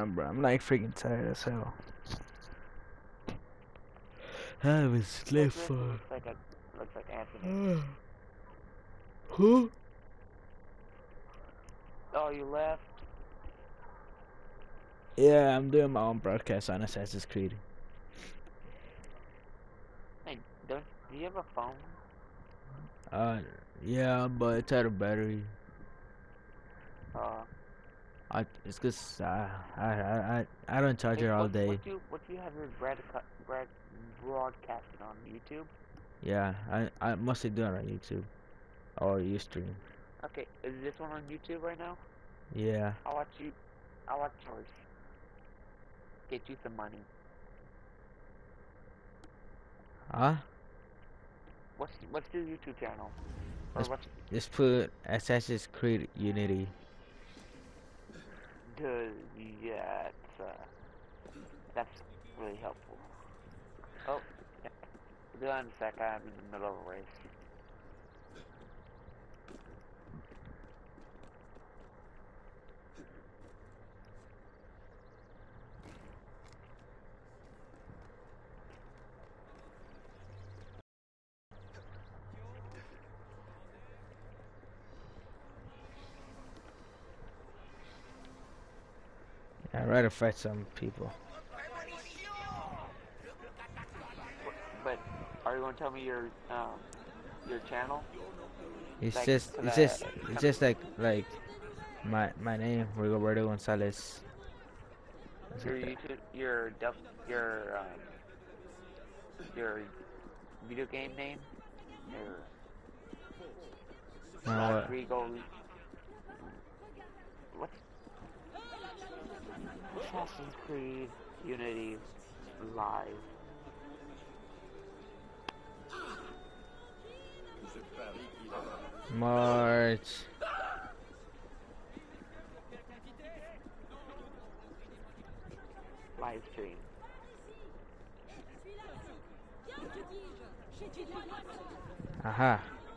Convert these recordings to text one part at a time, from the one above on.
bro, I'm like freaking tired as hell. I haven't slept for. Looks like Anthony. Who? Oh, you left? Yeah, I'm doing my own broadcast on Assassin's Creed. Hey, do you have a phone? Yeah, but it's out of battery. Uh, It's cause I don't charge hey, it all day. what do you have your broadcasting on YouTube? Yeah, I mostly do it on YouTube or Ustream. Okay, is this one on YouTube right now? Yeah. I'll watch yours. Get you some money. Huh? What's your YouTube channel? Or Let's what's let's put Assassin's Creed Unity. yeah, that's really helpful. Oh, yeah. Be on a sec. I'm in the middle of a race. I'd rather fight some people. But are you going to tell me your channel? It's Like, just cause it's just it's just like my name Rigoberto Gonzalez. your YouTube, your video game name, What? Rodrigo. What's Assassin's Creed Unity Live? March. Live stream. Aha.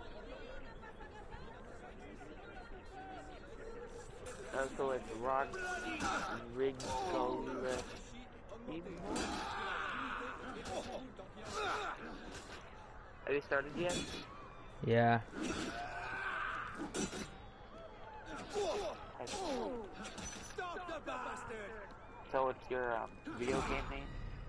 So it's Rodrigo. Have you started yet? Yeah. So it's your video game name?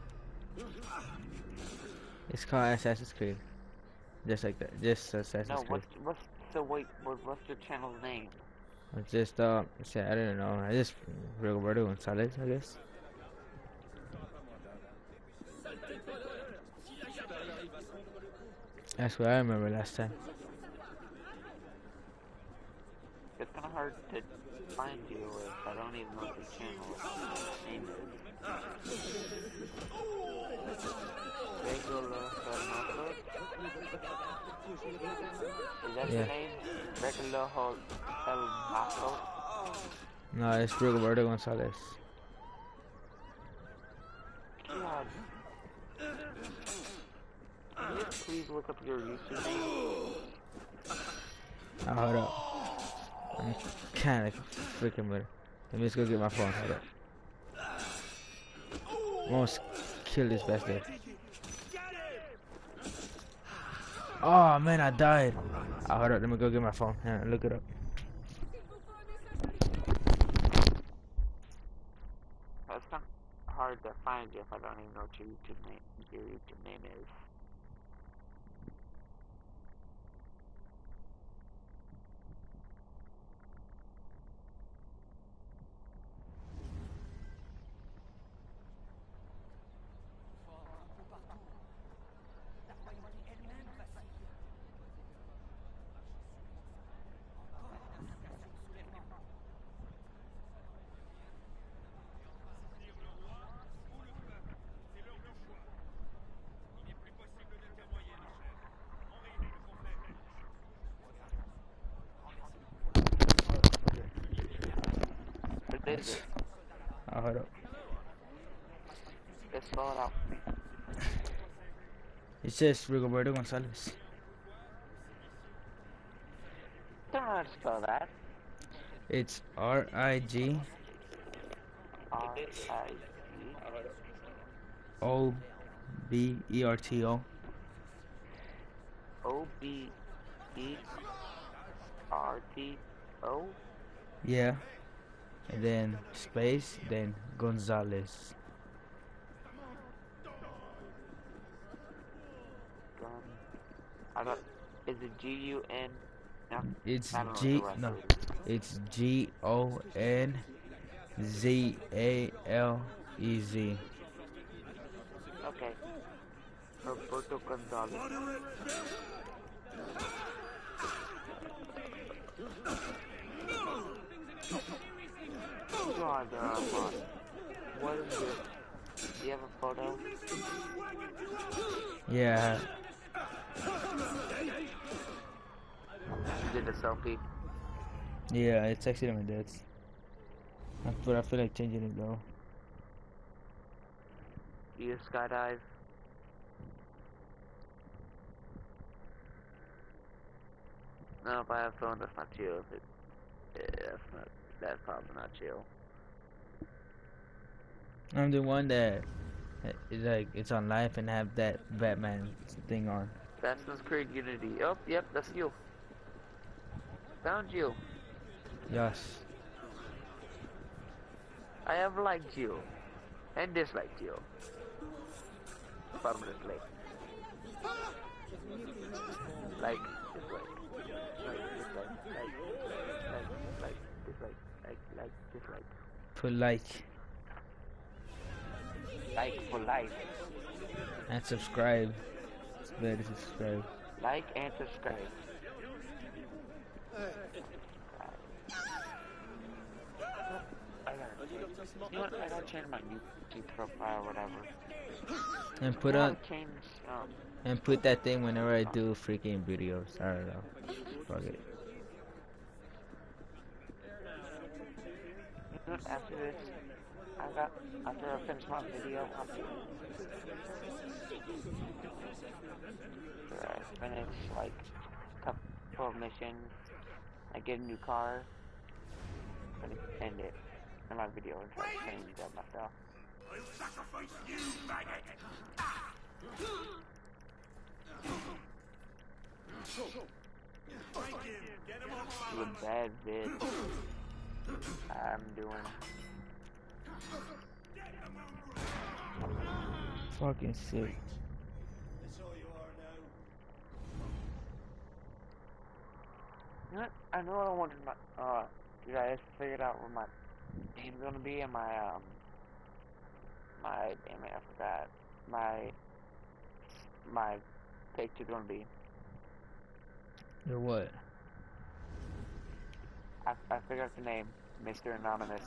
It's called Assassin's Creed. Just like that. Just Assassin's No, Creed. what's your channel's name? It's just I don't know. I just Rigoberto Gonzalez, I guess. That's what I remember last time. It's kind of hard to find you if I don't even know what your channel name is. Regular Hermoso? Is that your name? Regular Hermoso? No, it's Rigoberto Gonzalez. God. Can you please look up your YouTube name? Oh, hold up. I'm kinda freaking with it. Let me just go get my phone. Hold up. Almost kill this bastard. Oh man, I died. Oh, hold up. Let me go get my phone. Yeah, look it up. It's kind of hard to find you if I don't even know what your YouTube name is. What is it? Oh, hold up. Just spell it out. It says Rigoberto Gonzalez. Don't know how to spell that. It's R-I-G. R Oberto. Oberto? Yeah. And then space, then Gonzalez. I don't. Is it G-U-N? No, It's I don't know what the G rest no. of it is. It's Gonzalez. Okay. Roberto Gonzalez. God, what is this? Do you have a photo? Yeah. You did a selfie. Yeah, it's actually my dad's. I feel like changing it though. Do you skydive? No, if I have a phone, that's not chill. That's probably not chill. I'm the one that is like it's on life and have that Batman thing on. Assassin's Creed Unity. Oh, yep, that's you. Found you. Yes. I have liked you. And disliked you. Permanently. Like, dislike. Dislike. Put like Like for life. and subscribe. It's better to subscribe. Like and subscribe. You know what? I gotta change my YouTube profile or whatever. And put I on wanna change, and put that thing whenever I do freaking videos. I don't know. Fuck it. you know what? After this, after I finish my video, after I finish, like, a couple of missions, I get a new car, I'm gonna end it in my video and try to change up my stuff. I'll sacrifice you, maggot! The bad vid I'm doing. Fucking sick. That's all you are now. You know what? I know I wanted my, dude, I just figured out where my name's gonna be and my, damn it, I forgot. My picture's gonna be. You're what? I figured out the name, Mr. Anonymous.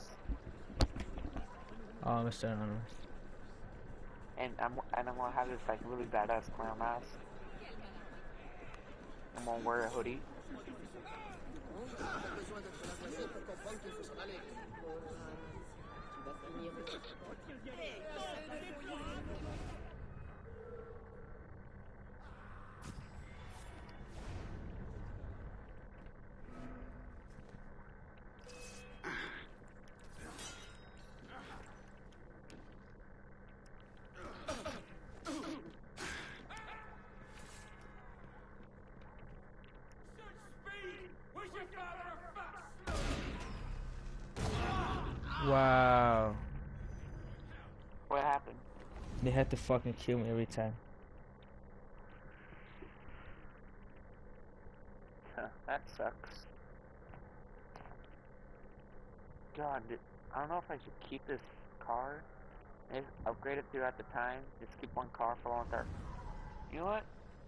Oh, Mr. Anonymous. And I'm gonna have this, like, really badass clown mask. I'm gonna wear a hoodie. Wow. What happened? They had to fucking kill me every time. That sucks. God, I don't know if I should keep this car. Just upgrade it throughout the time. Just keep one car for a long time. You know what?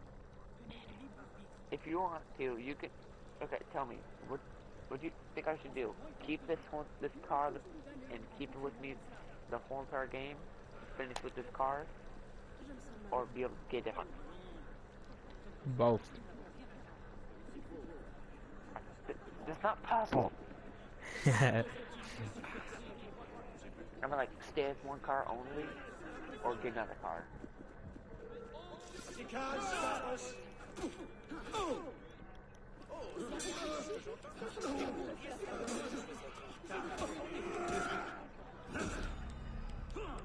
If you want to, you can. Okay, tell me. What do you think I should do? Keep this car and keep it with me the whole entire game. Finish with this car, or be able to get different. Both. That's not possible. Yeah. I'm gonna like stay with one car only, or get another car. You can't stop us!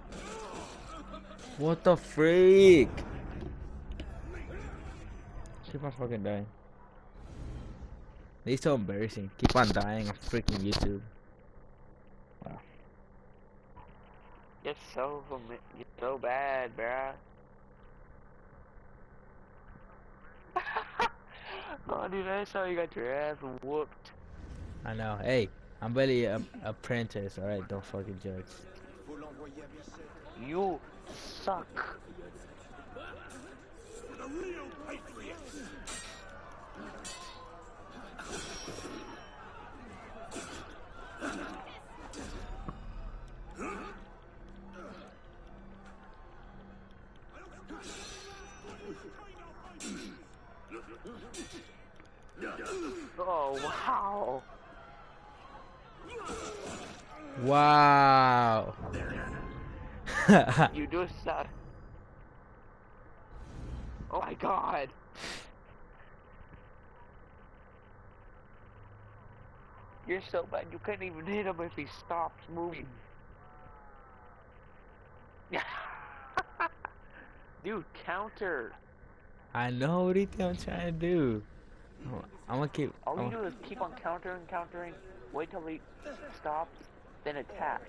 What the freak? Keep on fucking dying. It's so embarrassing. Keep on dying on freaking YouTube. Wow. You're so bad, bruh. Oh, dude, I saw you got your ass whooped. I know. Hey, I'm barely a apprentice. All right, don't fucking judge. You suck. The real patriots. Oh, wow. Wow. You do suck. Oh my god. You're so bad, you couldn't even hit him if he stopped moving. Dude, counter. I know what do you think I'm trying to do. I'm gonna keep. All you do is keep on countering, wait till he stops, then attack.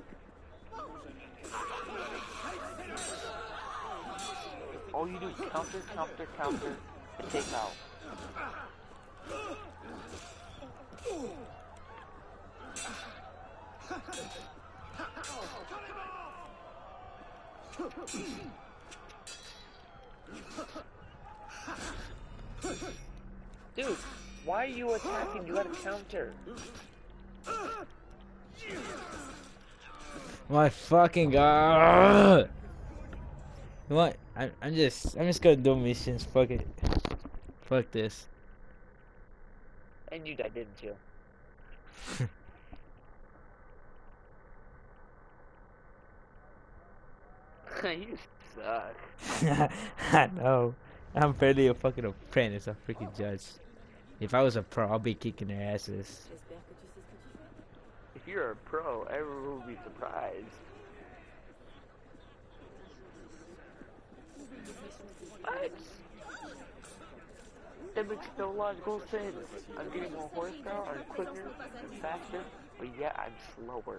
All you do is counter, and take out. Dude, why are you attacking? You gotta counter. My fucking god. You know what? I'm just gonna do missions. Fuck it. Fuck this. And you died, didn't you? You suck. I know. I'm barely a fucking apprentice. A freaking judge. If I was a pro, I'll be kicking their asses. If you're a pro, everyone will be surprised. What? That makes no logical sense. I'm getting more horsepower, I'm quicker, and faster, but yet I'm slower.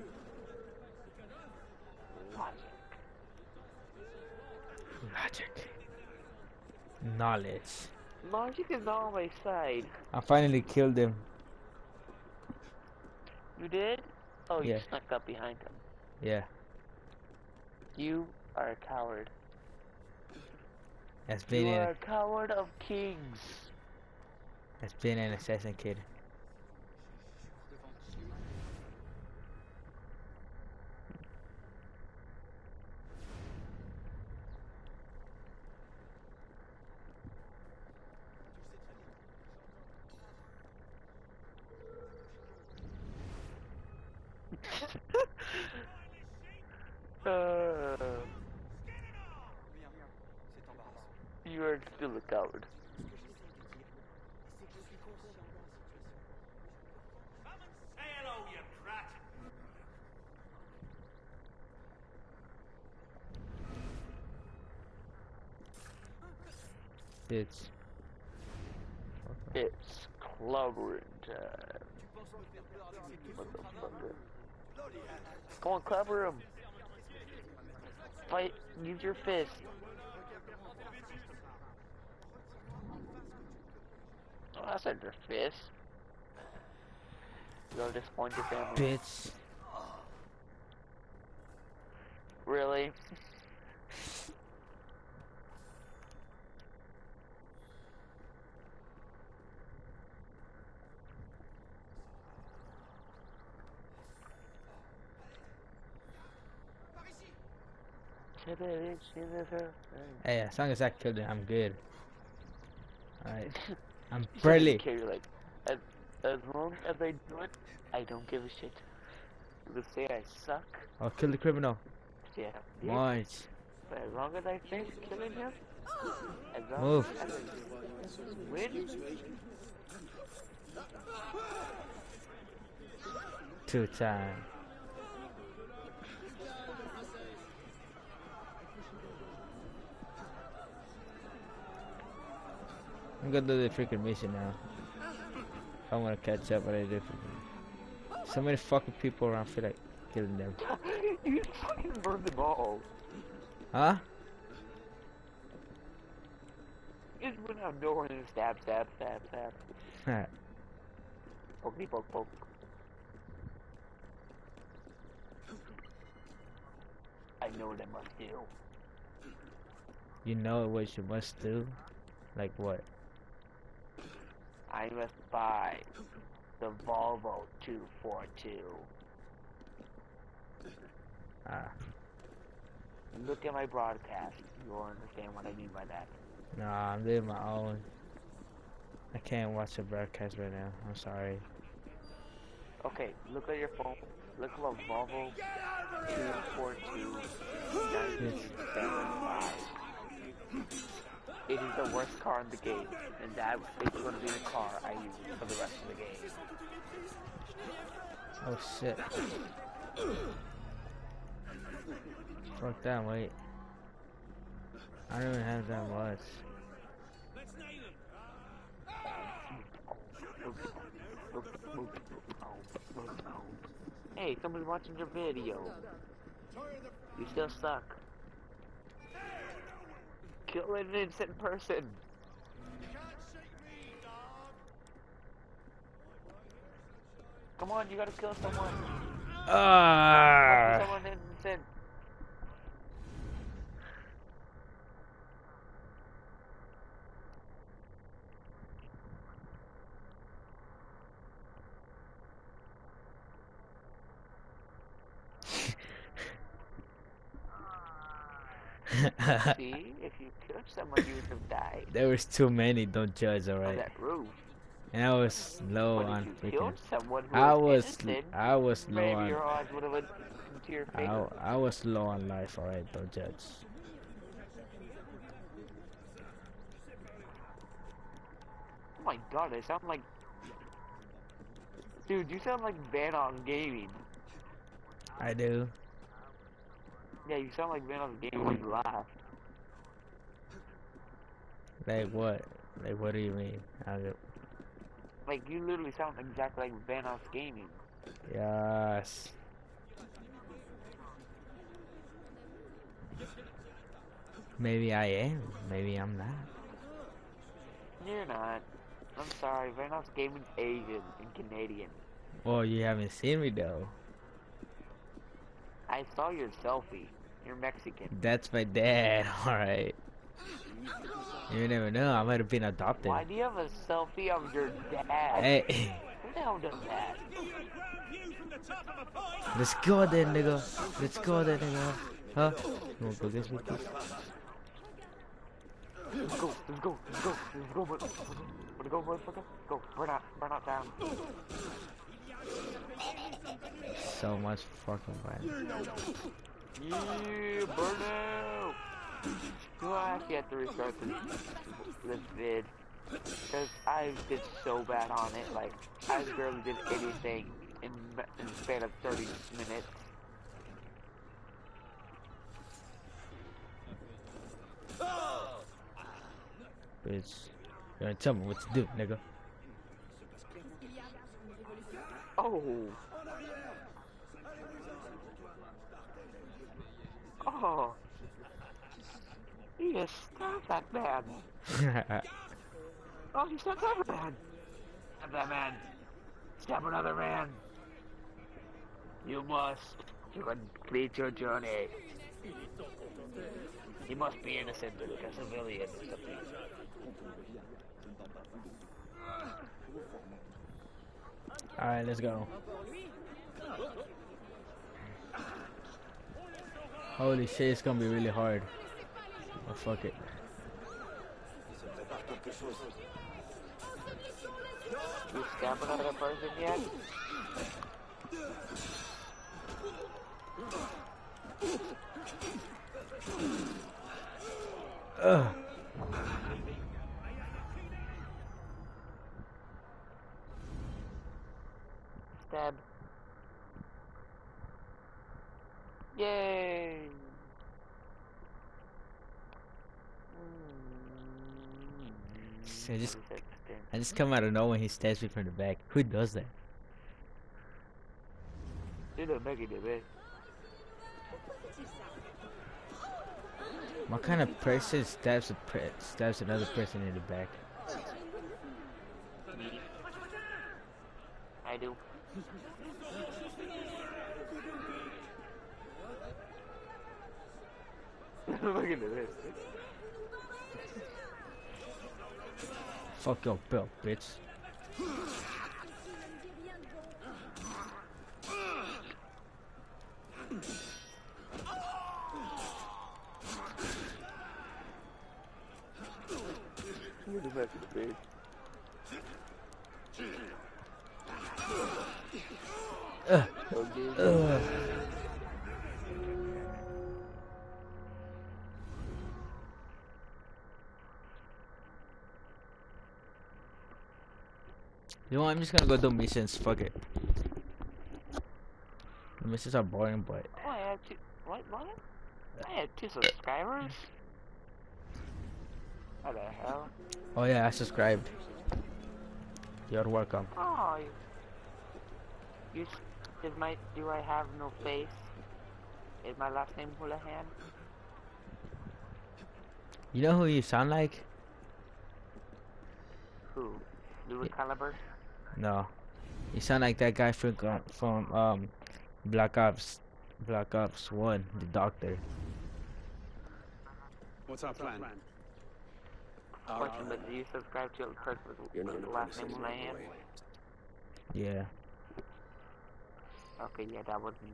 Logic. Logic. Knowledge. Logic is not on my side. I finally killed him. You did? Oh, Yeah. you snuck up behind him. Yeah. You are a coward. That's being You are an a coward of kings. assassin kid. You are still a coward. Say hello, you brat. It's It's clobbering time. Motherfucker. Come on, clobber him. Fight, use your fist. Oh, that's not your fist. You'll disappoint your family. bitch. Really? Hey, as long as I killed him, I'm good. Alright. I'm You barely. don't care, like, as long as I do it, I don't give a shit. You can say I suck. I'll kill the criminal. Yeah. March. But as long as I finish killing him, as long Move. as I win, I'm gonna do the freaking mission now. I want to catch up, but I do. So many fucking people around. I feel like killing them. You fucking burned them all. Huh? You just went out of nowhere and stab. Pokey poke. I know what I must do. You know what you must do? Like what? I must buy the Volvo 242. Ah. Look at my broadcast. You'll understand what I mean by that. Nah, I'm doing my own. I can't watch the broadcast right now. I'm sorry. Okay, look at your phone. Look at a Volvo 242 1975. It is the worst car in the game, and that is going to be the car I use for the rest of the game. Oh shit. Fuck that, wait. I don't even have that much. Hey, somebody's watching your video. You still suck. Kill an innocent person. Come on, you gotta kill someone. Ah. Someone innocent. See, if you killed someone, you would have died. There was too many. Don't judge, On alright. that roof. And I was low But on if you freaking. killed someone who I was was innocent, I was low maybe on. your odds would have went into your favor. I was low on life. Alright, don't judge. Oh my god, I sound like... Dude, you sound like Vanoss Gaming. I do. Yeah, you sound like Vanoss Gaming when you laugh. Like what? Like what do you mean? Like, you literally sound exactly like Vanoss Gaming. Yes. Maybe I am. Maybe I'm not. You're not. I'm sorry, Vanoss Gaming's Asian and Canadian. Well, you haven't seen me though. I saw your selfie. You're Mexican. That's my dad. Alright. You never know. I might have been adopted. Why do you have a selfie of your dad? Hey. Who the hell does that? Let's go then, nigga. Let's go then, nigga. Huh? You wanna go this with this? Let's go, motherfucker. Go, burn out down. So much fucking fun. Yeah, burn out. Do I actually have to restart this vid? Because I did so bad on it, like, I barely did anything in the span of 30 minutes. Bitch. You gonna tell me what to do, nigga. Oh. Oh. He just stabbed that man. Oh, he stabbed that man. Stab that man. Stab another man. You must to complete your journey. He must be innocent, like a civilian or something. Alright, let's go. Holy shit, it's gonna be really hard. Oh, fuck it. You stab another person yet? Ugh. Stab. Yay! I just come out of nowhere and he stabs me from the back. Who does that? You don't make it the best. What kind of person stabs stabs another person in the back? Me. I do. Look at this. Fuck your belt, bitch. You're the best of the bitch. Okay. You know what? I'm just gonna go do missions. Fuck it. The missions are boring, but Oh, I have two. What? I had 2 subscribers? What the hell? oh yeah, I subscribed. You're welcome. Oh, do I have no face? Is my last name Houlihan? You know who you sound like? Who? Louis Caliber? No, you sound like that guy from Black Ops 1, the doctor. What's our plan? Question, but do you subscribe to a person with the last name Houlihan? Yeah. Okay, yeah, that was me.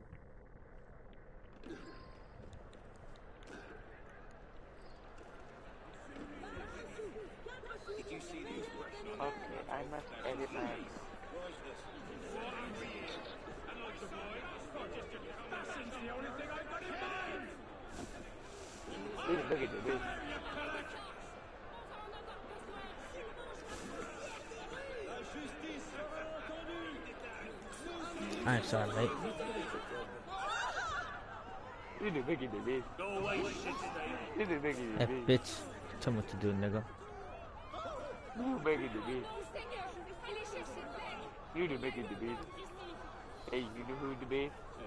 Okay, I must edit my... Look at this. I'm sorry, mate. You the biggie the bitch. Go away, shit stain. You the biggie the That bitch. bitch. Tell me what to do, nigga. You the biggie the bitch. You the biggie the bitch. Hey, you know who the bitch?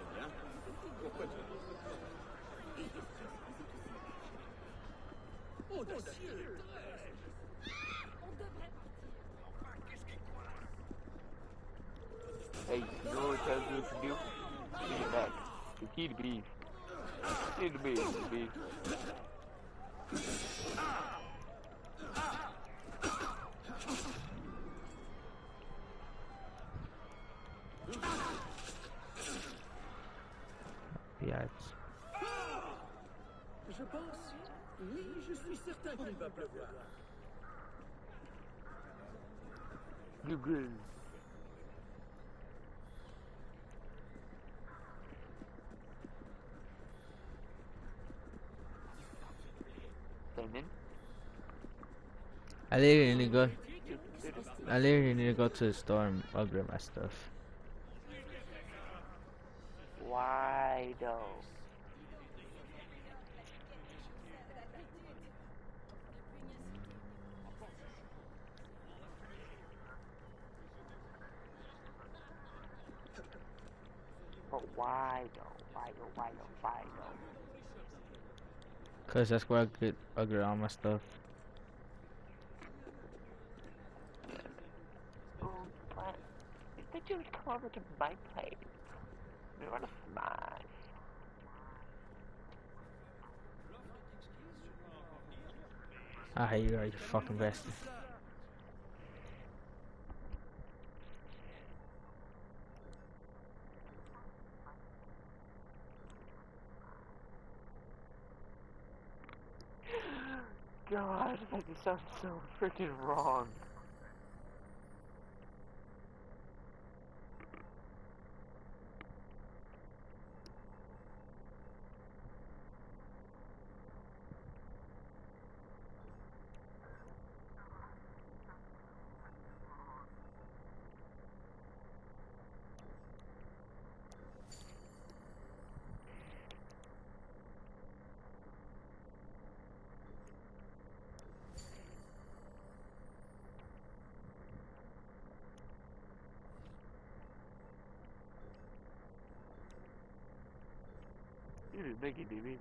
Hey, you know what tells you what to do? Take it back. The key to beef. Key to beef, the beef. Yeah. Je pense. Oui, je suis certain qu'il va pleuvoir. You good. Simon? I literally need to go. I literally need to go to the store and upgrade my stuff. Why though? But why though? Why though? Cause that's where I could upgrade all my stuff. Oh, but they just come over to my place. They want to smash. I hate you, you fucking bastard. God, that just sounds so freaking wrong. didn't make it, did we?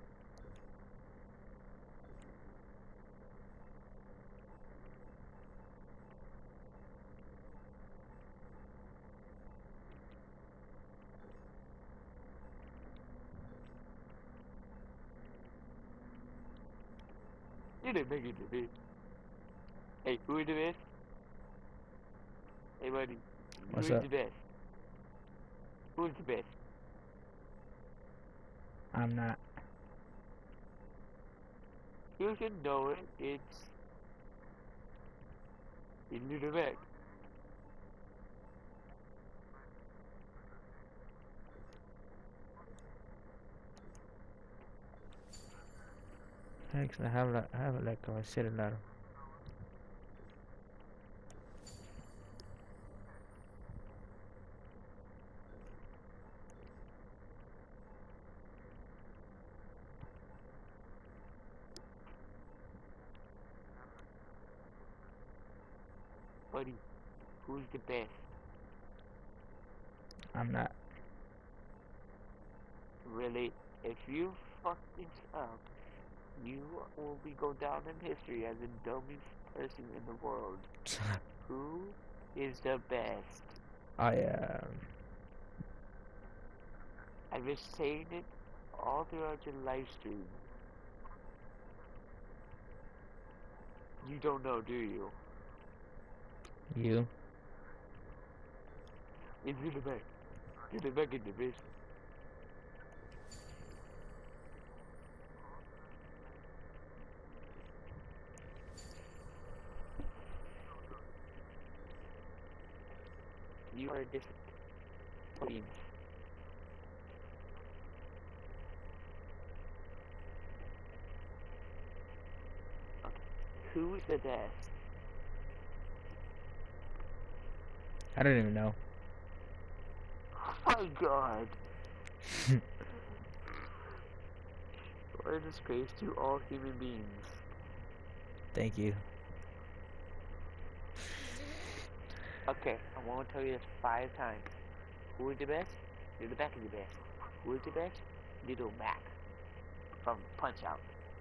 You didn't make it, did we? Hey, who is the best? Hey, buddy. Who What's is up? the best? Who is the best? I'm not. You should know it. It's Little Mac. Thanks. I have it like I said a lot. Buddy, who's the best? I'm not. Really? If you fuck this up, you will be go down in history as the dumbest person in the world. Who is the best? I am. I've been saying it all throughout your live stream. You don't know, do you? You. It's in the back. In the back in the best. You are disappointed. Okay. Who is the best? I don't even know. Oh my god. What a disgrace to all human beings. Thank you. Okay, I want to tell you this 5 times. Who is the best? Little Mac is the best. Who is the best? Little Mac. From Punch Out.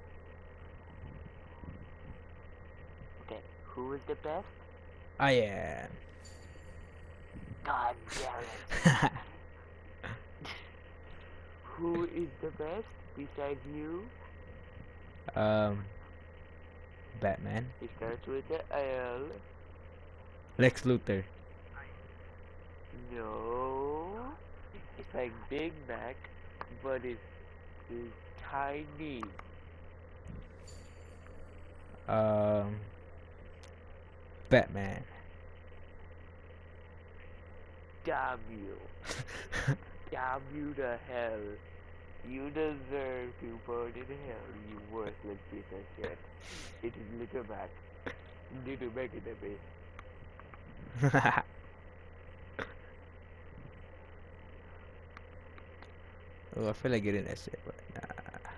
Okay, who is the best? I am. God damn it. Who is the best besides you? Batman. It starts with the L. Lex Luthor. No. It's like Big Mac, but it's tiny. Batman. Damn you. Damn you to hell. You deserve to burn in hell, you worthless piece of shit. It is Little Mac. Little Mac in the base. Oh, I feel like getting that shit, but nah.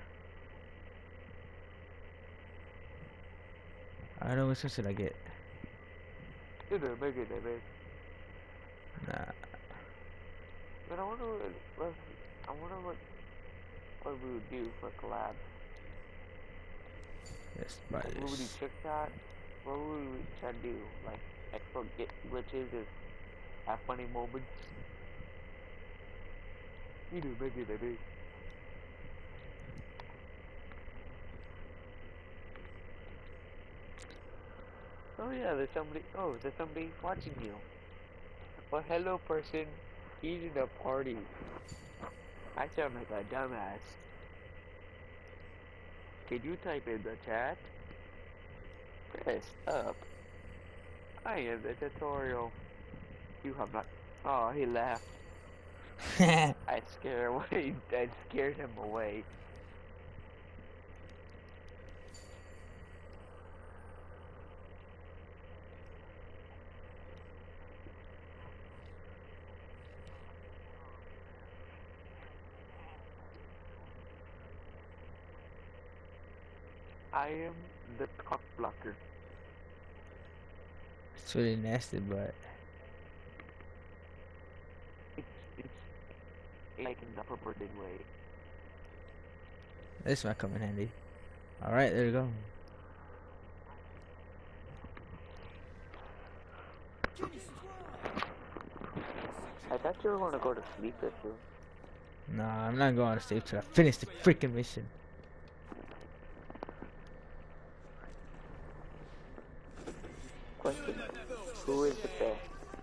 I don't know what should I get. Little Mac in the base. Nah. But I wonder what we would do for collab. Let's buy Like, we would do this. trick shot. What would we try to do? Like, get glitches and have funny moments. You do make it a big. Oh yeah, there's somebody. Oh, there's somebody watching you. Well, hello, person. Eating a party. I sound like a dumbass. Can you type in the chat? Press up. I am the tutorial. You have not. Oh, he laughed. I scared away. I scared him away. I am the cock blocker. It's really nasty, but It's like in the perverted way. This might come in handy. Alright, there you go. I thought you were going to go to sleep this soon. Nah, I'm not going to sleep till I finish the freaking mission. Question. Who is the best?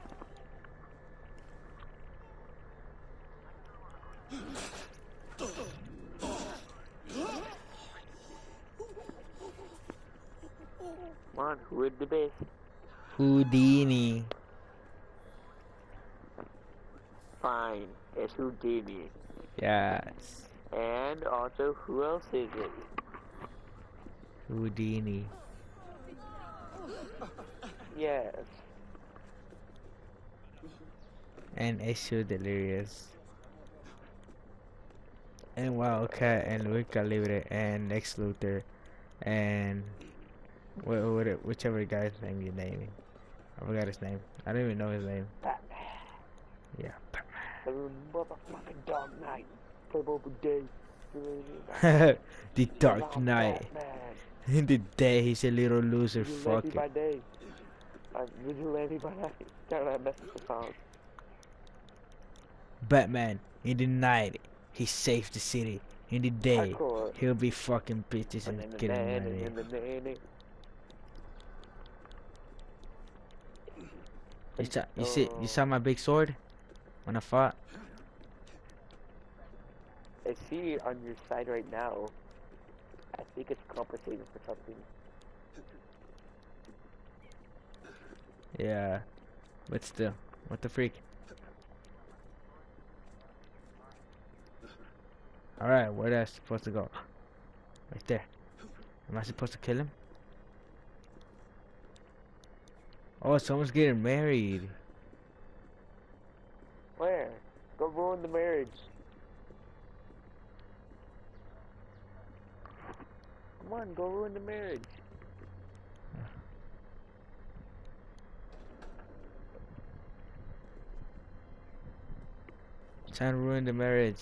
Come on, who is the best? Houdini. Fine, it's Houdini. Yes. And also, who else is it? Houdini. Yes. And Issue Delirious. And Wildcat and Luca Libre and Lex Luthor and whichever guy's name you're naming. I forgot his name. I don't even know his name. Batman. Yeah, The motherfucking Dark Knight. Play both day. Batman. The Dark Knight. Batman. In the day, he's a little loser. Fuck Vigilante by it. day. Vigilante by night. Trying to mess with the song. Batman, in the night, he saved the city. In the day, Hardcore. he'll be fucking bitches and getting money. You saw my big sword when I fought? I see it on your side right now. I think it's compensating for something. Yeah, but still, what the freak? Alright, where am I supposed to go? Right there. Am I supposed to kill him? Oh, someone's getting married. Where? Go ruin the marriage. Come on, go ruin the marriage. Trying to ruin the marriage.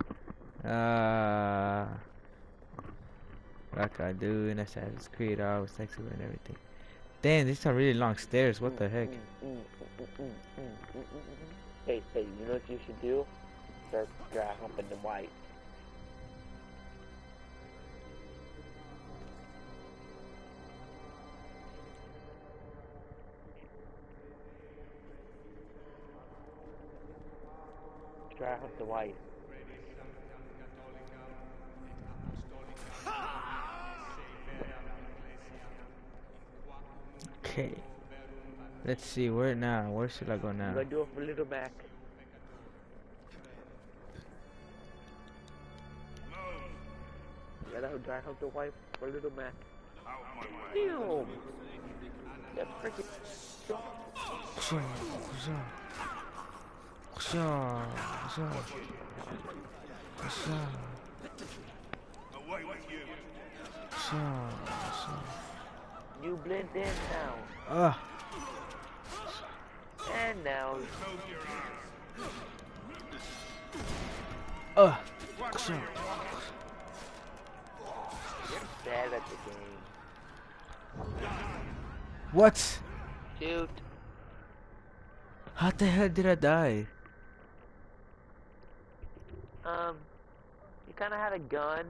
Like I do in Assassin's Creed, I was sexy and everything. Damn, these are really long stairs. What the heck? Hey, you know what you should do? Start dry humping the white. Dry hump the white. Okay. Let's see, where now? Where should I go now? I'm gonna do it for Little Mac. Yeah, that would dry hump the white for Little Mac. Damn! That freaking Away with you. You blend in now. And now. You're bad at the game. What? Shoot. How the hell did I die? You kinda had a gun.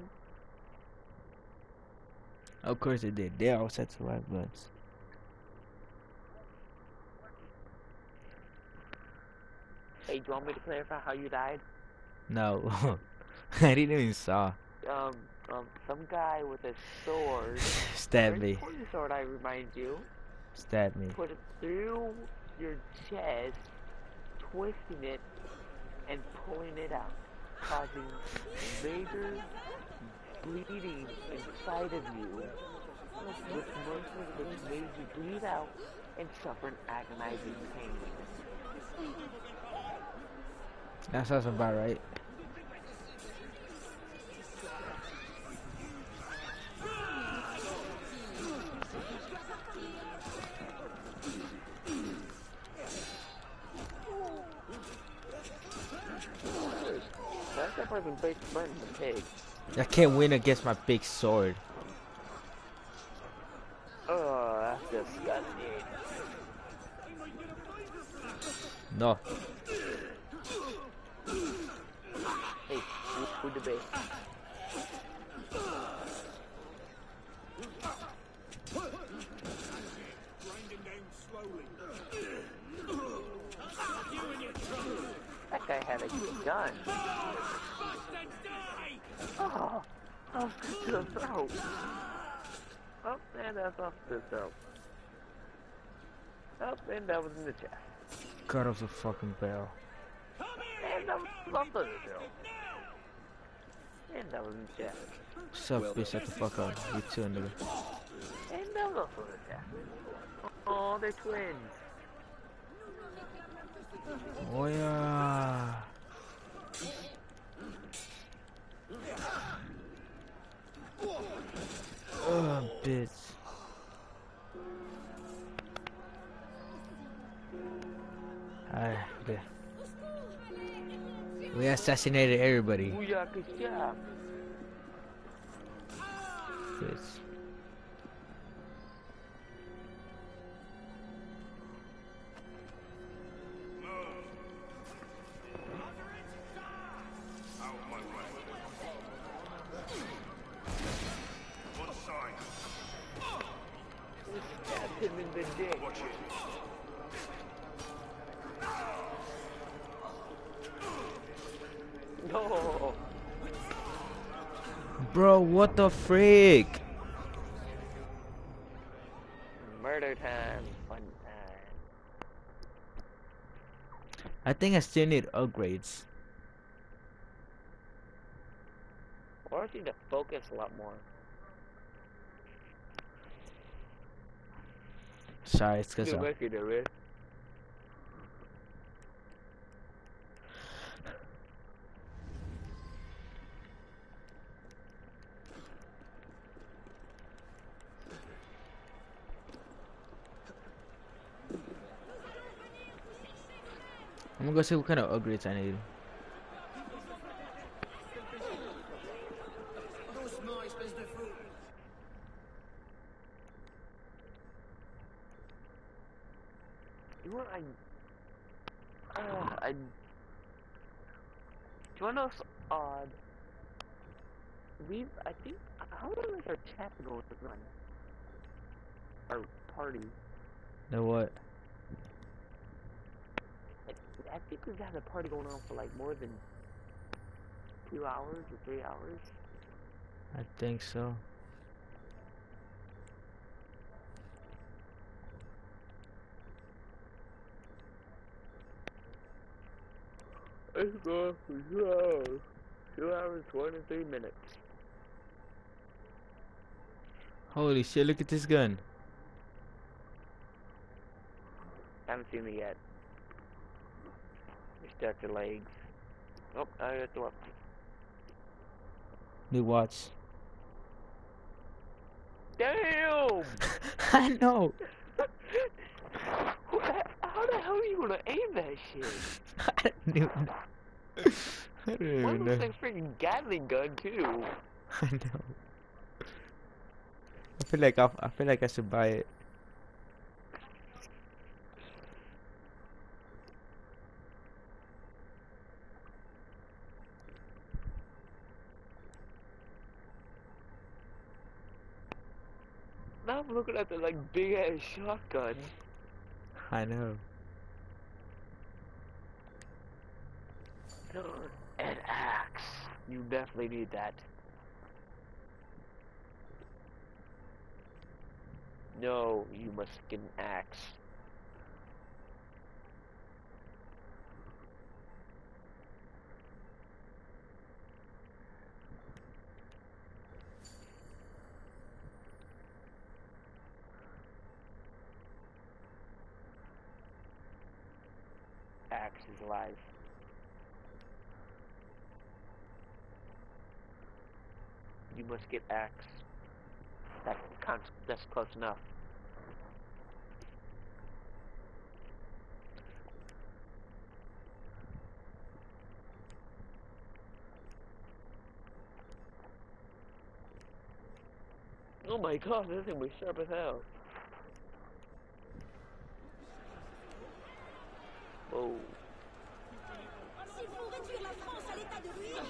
Of course it did. They all said survive guns. Hey, do you want me to clarify how you died? No. I didn't even saw. Some guy with a sword. Stab Very me. important sword, I remind you. Stab me. Put it through your chest, twisting it, and pulling it out, causing major bleeding inside of you, which made you bleed out and suffer an agonizing pain. That sounds about right. That's that person big friend the pig. I can't win against my big sword. Oh, that's disgusting. No. Hey, who the base? Grinding down slowly. That guy had a gun. Oh, off to the throat. Oh, and that's off to the throat. Oh, and that was in the chest. Cut off the fucking bell. And that was off to the throat. And that was in the chest. Sup, bitch, shut the fuck up. You too, nigga. And that was also in the chest. Oh, they're twins. Oh, yeah. Oh, bitch. Alright, good. We assassinated everybody. Booyah, good job. Bitch. Out of my way. One side. Stabbed him in the dick. Watch it. No. Bro, what the freak? Murder time. Fun time. I think I still need upgrades. Or I need to focus a lot more. Sorry, it's cause You're making it, man. I'm gonna go see what kind of upgrades I need. Doucement, espèce de fou. You know what do you wanna know what's odd? I think, how long is our chat going to run? Our party. Know what? Like, I think we've had a party going on for like more than 2 hours or 3 hours. I think so. It's going for 2 hours. 2 hours, 23 minutes. Holy shit, look at this gun. Haven't seen it yet. You stretch your legs. Oh, I got the weapon. New watch. Damn! I know. How the hell are you gonna aim that shit? I don't even know. I don't One even looks know. like a freaking Gatling gun too. I know. I feel like I should buy it. Now I'm looking at the like big ass shotgun. I know. An axe. You definitely need that. No, you must get an axe. Axe is alive. You must get axe. That's close enough. Oh my god, this thing was sharp as hell. Whoa. S'ils font réduire la France à l'état de ruine,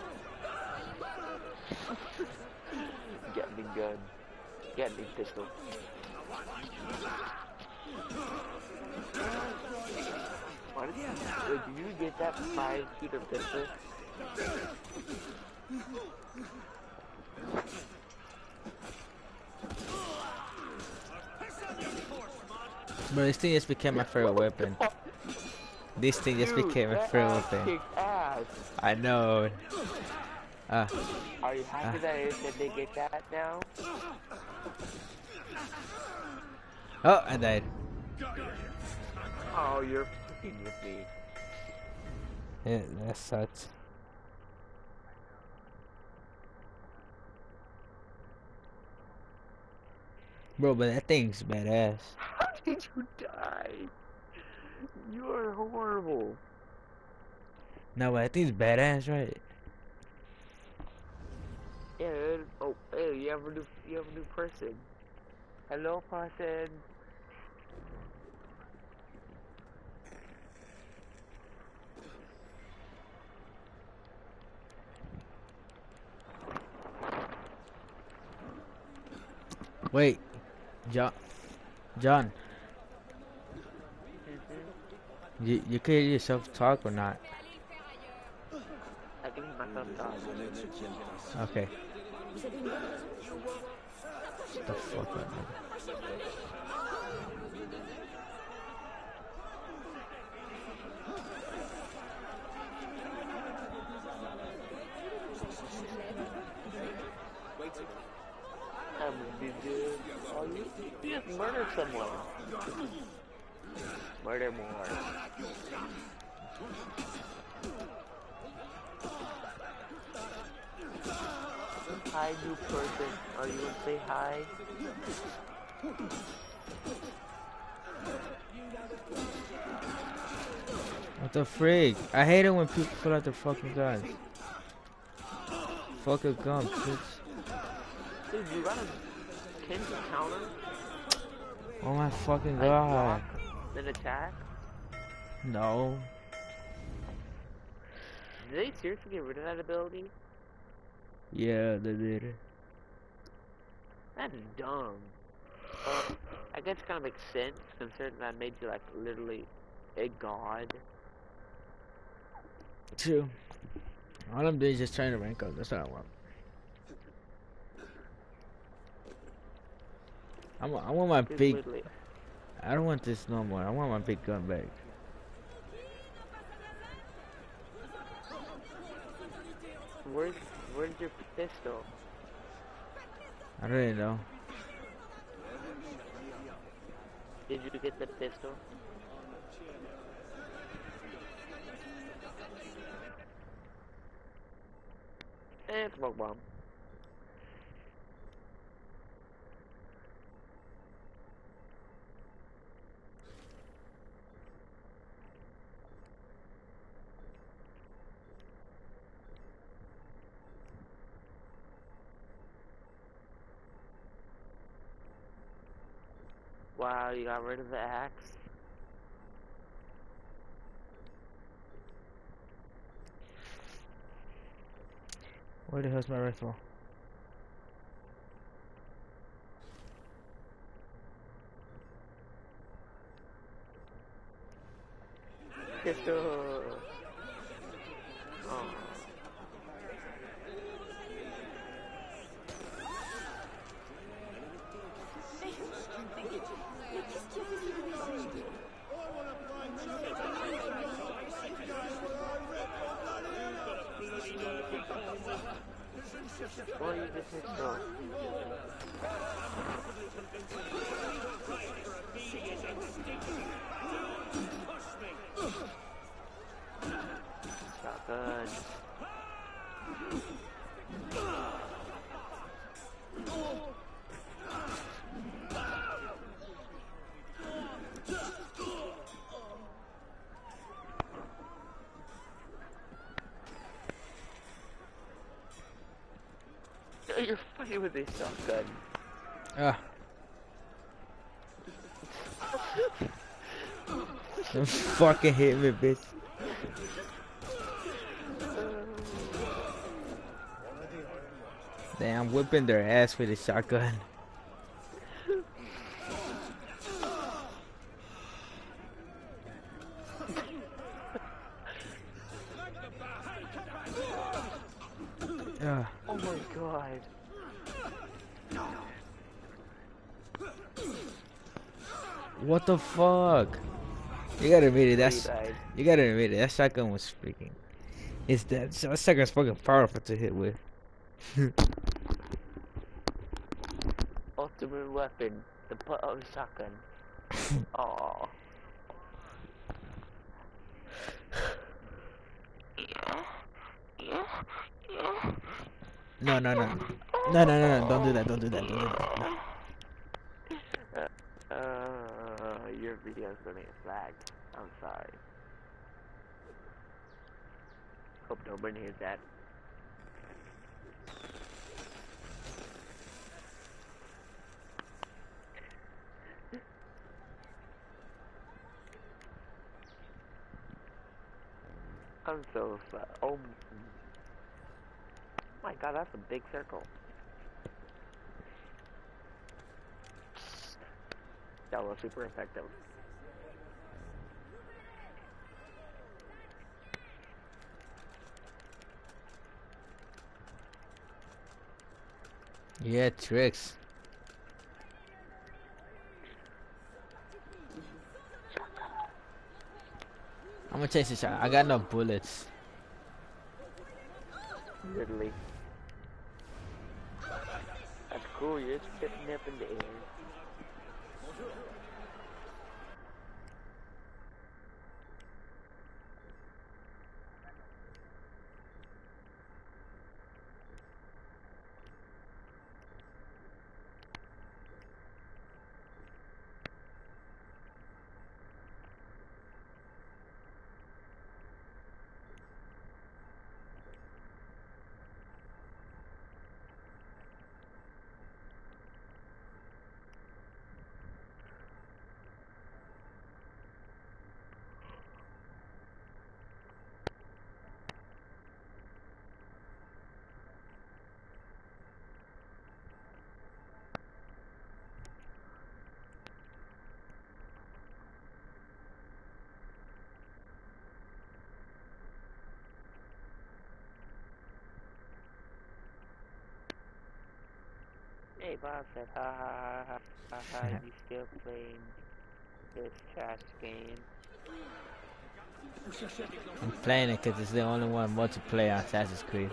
Gatling gun. Gatling pistol. Why did did you get that 5-shooter pistol? Bro, this thing just became my favorite weapon. This thing just Dude, became my that favorite ass weapon. kicked ass. I know. Are you happy that they get that now? Oh, I died. Oh, you're fucking with me. Yeah, that sucks. Bro, but that thing's badass. How did you die? You're horrible. No, but that thing's badass, right? Yeah. Oh, hey, you have a new person. Hello, person. Wait, John, you can hear yourself talk or not? I can hear myself talk. Okay. Shut the fuck up, man. Oh, you just murdered someone. Murder more. Hi, new person. Are you gonna say hi? What the frig? I hate it when people pull out their fucking guns. Fuck a gun, bitch. Dude, you got a Ken's counter? Oh my fucking Like god. block, then attack? No. Did they seriously get rid of that ability? Yeah, they did. That's dumb. I guess it kind of makes sense, considering that made you, like, literally a god. True. All I'm doing is just trying to rank up. That's what I want. I want my Dude, big. literally. I don't want this no more. I want my big gun back. Where's your pistol? I don't really know. Did you get the pistol? And smoke bomb. Wow, you got rid of the axe? Where the hell's my rifle? Pistol! Oh. Why you just pistol? Shotgun. You're fighting with a shotgun. Ah. Don't fucking hit me, bitch. Damn, I'm whipping their ass with a shotgun. Ah. Oh my god. What the fuck? You gotta admit it. He died. You gotta admit it. That shotgun was freaking. That shotgun's fucking powerful to hit with. Ultimate weapon, the butt of the shotgun. Oh. No, no, no, no, no, no, no! Don't do that! Don't do that! Don't do that! No. Your video's gonna get flagged. I'm sorry. Hope nobody hears that. I'm so sorry. Oh my god, that's a big circle. That was super effective. Yeah, tricks. I'm gonna chase the shot. I got no bullets. Literally. That's cool, you're just sitting up in the air. Hey, Bob said, ha ha ha ha ha, you still playing this trash game? I'm playing it because it's the only one multiplayer on Assassin's Creed.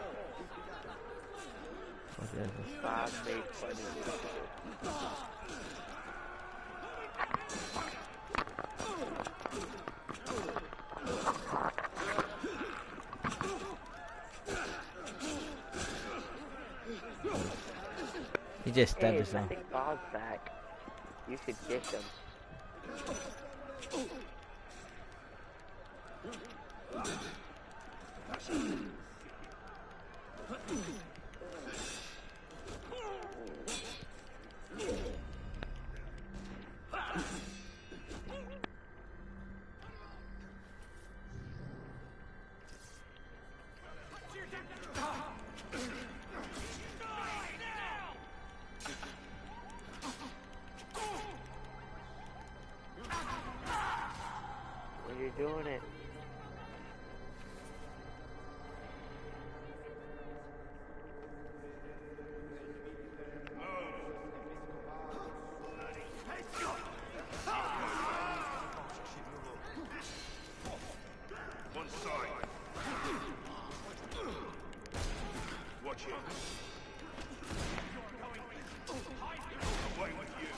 Whatever. Bob made fun of you. He just stabbed Hey, us I on. think Bob's back. You should get him. When you're doing it. One side. Watch it. Away with you.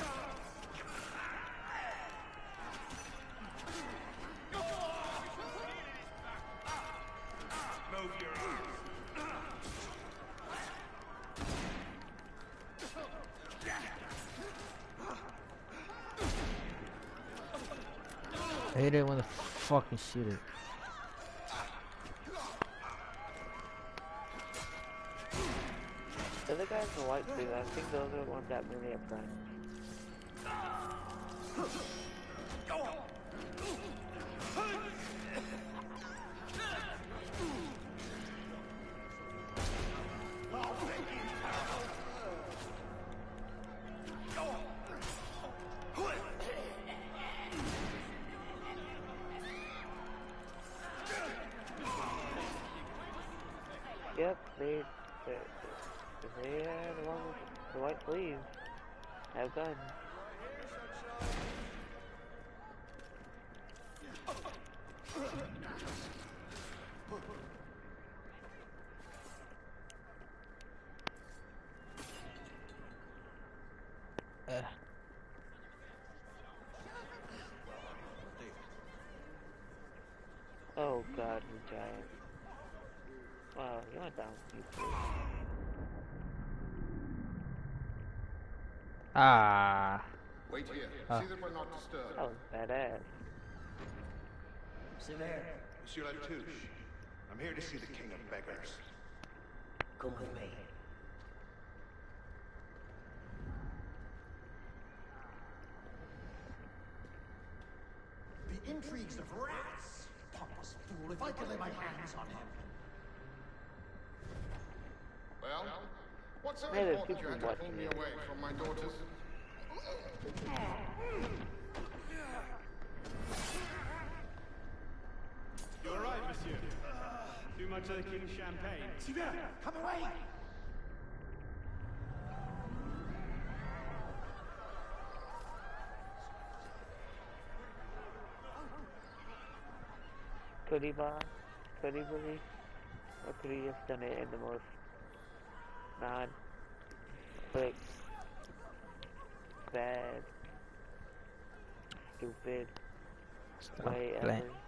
Move your arms. He didn't want to fucking shoot it. The other guy has the white suit? I think those are the ones that really have guns. Yep, they are the ones with the white sleeves. Have guns. Oh god, the giant. Wow, you went down, you too. Ah. Wait here. Ah. See that we're not disturbed. That was badass. Monsieur Latouche, I'm here to see the king of beggars. Come with me. The intrigues of rats! Pompous fool, if I could lay my hands on him. Well, what's so Hey, there's important you had people to pull watching me you. away from my daughters? You all right, monsieur? Too much of the king's champagne? Sylvain, come away! Could he really? Or could he have done it in the most non-quick, bad, stupid Stop way playing. ever?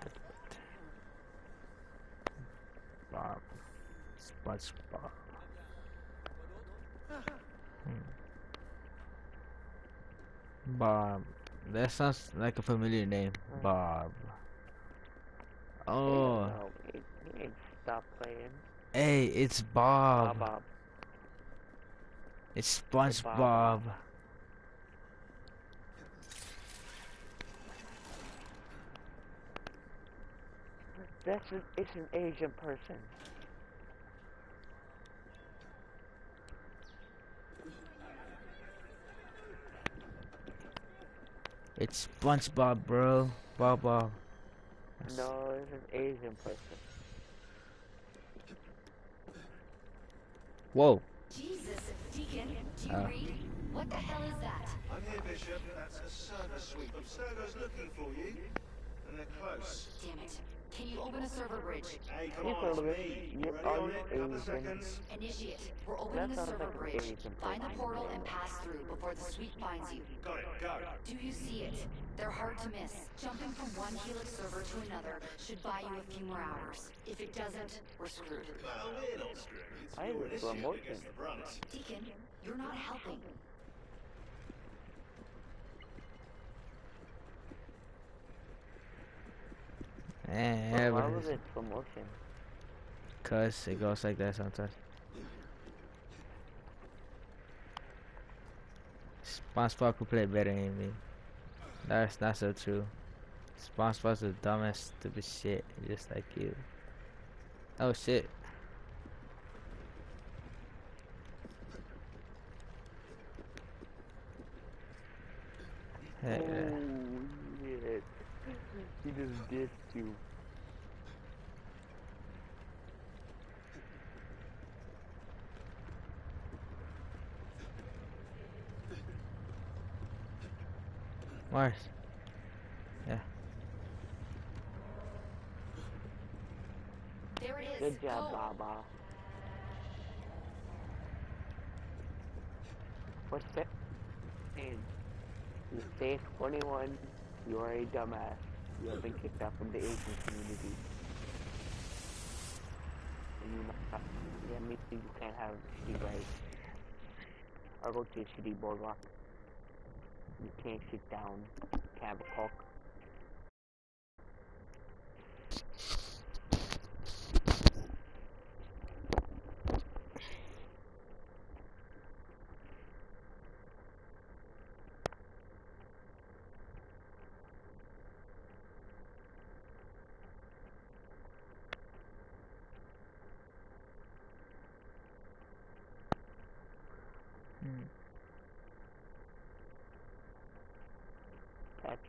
Bob. SpongeBob. Bob. That sounds like a familiar name. Bob. Oh. No, he ain't stop playing. Hey, it's Bob. Bob. It's Bob. SpongeBob. It's an Asian person. It's SpongeBob, bro. Bob. No, it's an Asian person. Whoa. Jesus, Deacon, do you read? What the hell is that? I'm here, Bishop. That's a server suite. Server's looking for you. And they're close. Damn it. Can you open a server bridge? Hey, come You on, heard it's of it. me. Yep, Ready all on you it? Couple of Asian. seconds. Initiate. We're opening That a sounds server like an bridge. Asian Find the person. portal and pass through before the suite finds you. Got it, go. Do you see it? They're hard to miss. Jumping from one Helix server to another should buy you a few more hours. If it doesn't, we're screwed. Well, we're not screwed. It's I your was initiative promoting. against the brunt. Deacon, you're not helping. Yeah, Why but was it slow motion? cause it goes like that sometimes. SpongeBob could play better than me. That's not so true. SpongeBob's the dumbest, stupid shit, just like you. Oh shit. Hey, Oh, shit. He just dissed you. Mars. Yeah. There it is. Good job, Go. Baba. What's that? Man, you stay 21, you are a dumbass. You have been kicked out from the Asian community. And you not, that means you can't have shitty rights. Or go to a shitty boardwalk. You can't sit down, can't have a coke.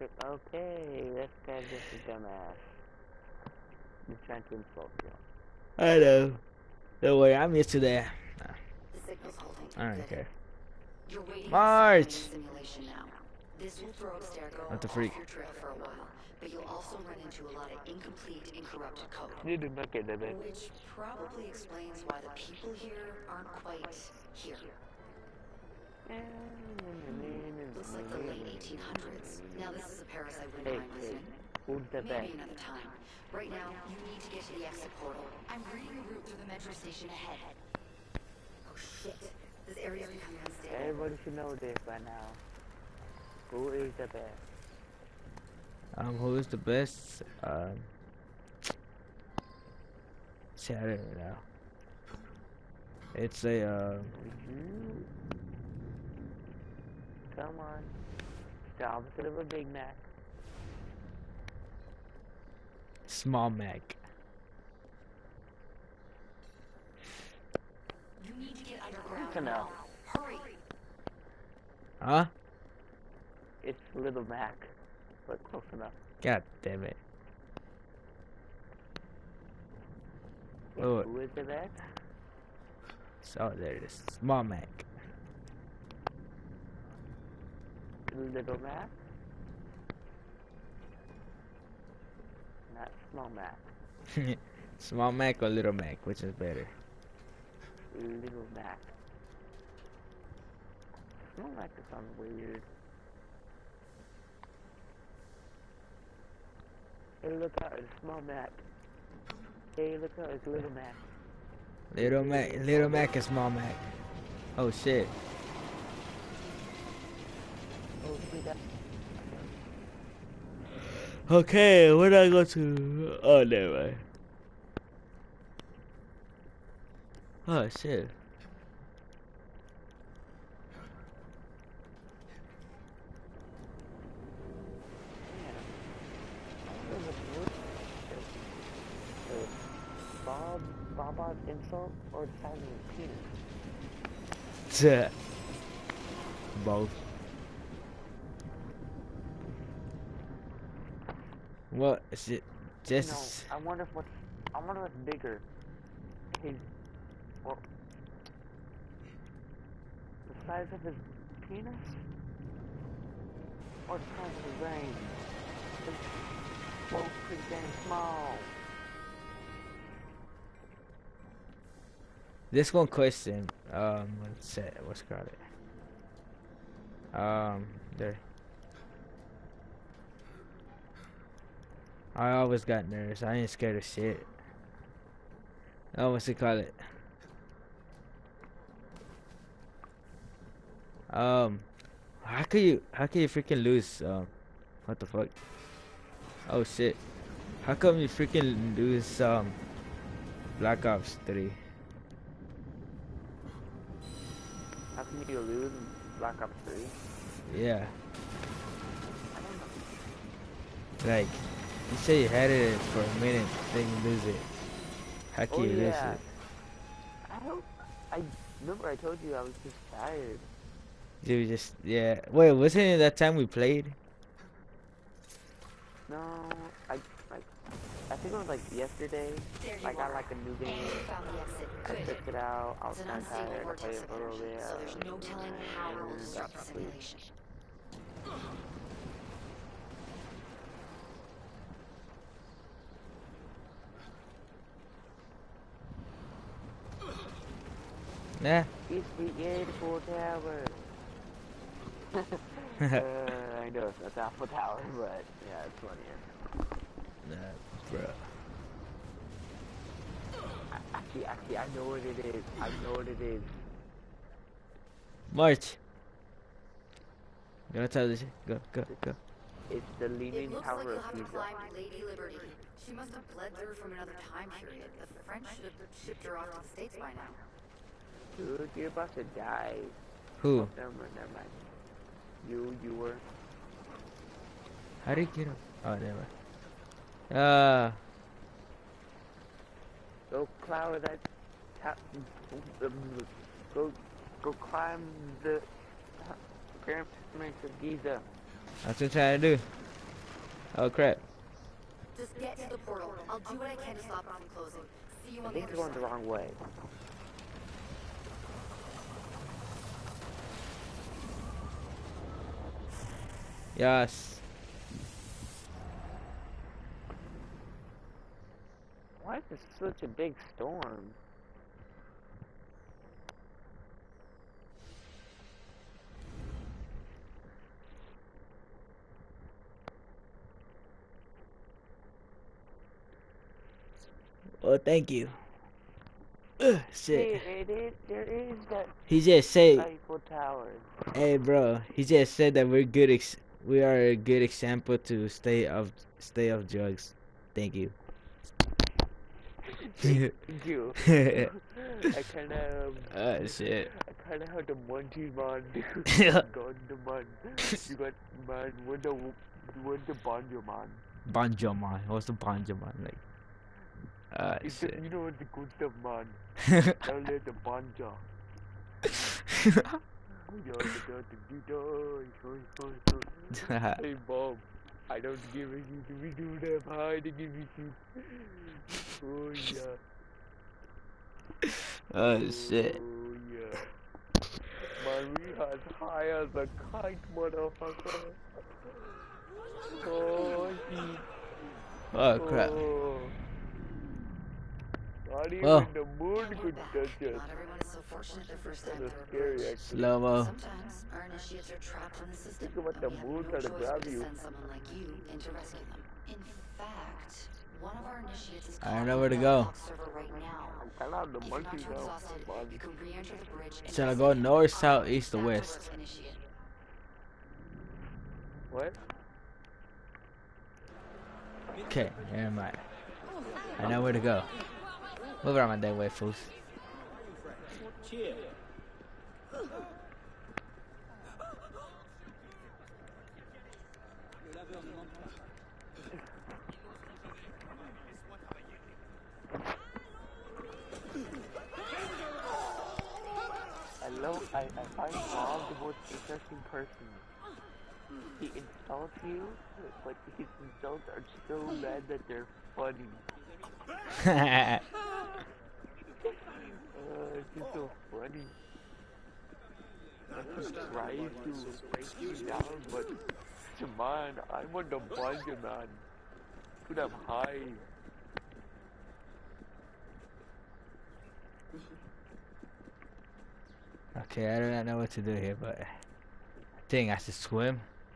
trip. Okay, this guy's just a dumbass. He's trying to insult you. I know. Don't worry, I'm used to that. The signal's holding. I don't Good. care. You're waiting March! for simulation now. This will throw Abstergo What the off freak? your trail for a while, but you'll also run into a lot of incomplete and corrupted code. You did not get that, man. Which probably explains why the people here aren't quite here. Looks like the late 1800s. Now this is a parasite window I'm listening. Who's the best? Maybe another time. Right now, you need to get to the exit portal. I'm reading the route through the metro station ahead. Oh shit. This area's becoming unstable. Everybody should know this by now. Who is the best? Who is the best? See, I don't even know. It's a, Come on. It's the opposite of a Big Mac. Small Mac. You need to get underground Close enough. now. Hurry! Huh? It's Little Mac, but close enough. God damn it. Oh, Who is the best? oh, there it is. Small Mac. Little Mac? Not Small Mac. Small Mac or Little Mac, which is better? Little Mac. Small Mac sounds weird. Hey, look out, it's Small Mac. Hey, look out, it's Little Mac. Little Mac and Small Mac. Oh shit. Oh, see that? Okay, where do I go to? Oh, never mind. Oh shit. Baba's insult or the size of his penis? Both. What is it? Just. No, I wonder what's bigger. His, or the size of his penis, or the size of his brain. It's both pretty dang small. This one question. What's it called? There. I always got nervous. I ain't scared of shit. What's it called? How can you freaking lose? What the fuck? Oh shit! How come you freaking lose? Black Ops 3. How can you lose Black Ops 3? Yeah. Like, you say you had it for a minute, then you lose it. How can you lose it? I remember I told you I was just tired. You just, yeah. Wait, wasn't it that time we played? No, I think it was like yesterday. I got like a new game. Found the exit. I Good. took it out. I was It's an kind of unstable tired. I played vortex it of for a little energy, bit. so there's no telling how it will disrupt the simulation. Nah. It's the airport tower. I know it's not the Apple Tower, but yeah, it's funnier. Nah, bruh. Actually, I know what it is. I know what it is. March. You wanna tell this shit? Go. It's the It Leaning looks like Tower you'll of have to Pisa. climb Lady Liberty. She must have bled through from another time period. The French should have shipped her off to the States by now. Dude, you're about to die. Who? Never mind. You were. How did you get up? Oh, never mind. Go climb that top. Go climb the pyramids of Giza. That's what I'm trying to do. Oh crap. Just get to the portal. I'll do what I can to stop it from closing. See you I on the think other you're going side. the wrong way. Yes. Why is this such a big storm? Oh, thank you. Shit. Hey, there is that He just said, Eiffel Tower. "Hey, bro." He just said that we're good. We are a good example to stay off drugs. Thank you. Thank you. I kinda Shit. I kinda have the munchies, man. Got the man. You got man. What the banjo, man? Banjo man. What's the banjo man like? It's the, Shit. you know the good stuff, man. Tell it the banjo. Hey, Bob. I don't give a shit. We do that high to give you shit. Oh yeah. Oh shit. Oh yeah. Man, we as high as a kite, motherfucker. Oh shit. Oh crap. Oh. Not even Oh. the moon could touch us. Not everyone is so fortunate their first time That's ever scary, bridge. actually. Slow-mo. Sometimes our initiates are trapped in the system. Think about and the we have moon no trying to choice grab but to you. send someone like you in to rescue them. In fact, one of our initiates is I don't caught know on where to the go. Lock server right now. I love the If you're not monkeys too though. exhausted, Man. you can re-enter the bridge and Should I rescue go him. north, I'll south, use east, or that to west? work initiate. What? Okay, never mind. I know where to go. Move around my dead way, fools. Cheer. I find Bob the most interesting person. He insults you, but his insults are so bad that they're funny. It's just so funny. He tries to break you down, but come on, I'm on the bunker, man. Dude, I'm high. Okay, I do not know what to do here, but I think I should swim.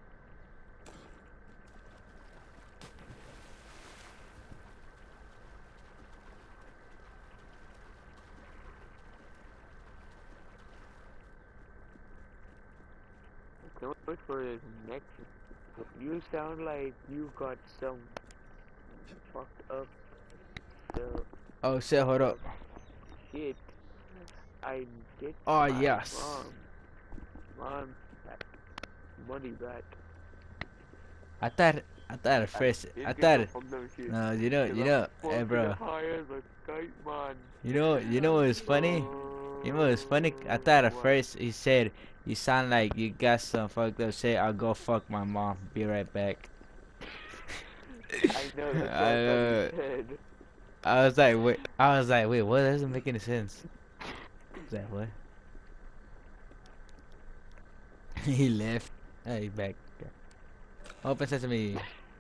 Don't look for his next. You sound like you got some fucked up Oh shit, hold up. shit. I get Oh my yes. mom that money back. I thought at first, I thought, no, you know, hey bro, High as a kite, man. you know what's funny? You know what's funny? I thought at first he said, you sound like you got some fucked up shit, I'll go fuck my mom, be right back. I know that's what I said. I was like, wait, what? That doesn't make any sense. Is that what? He left. Hey, he's back. Open sesame.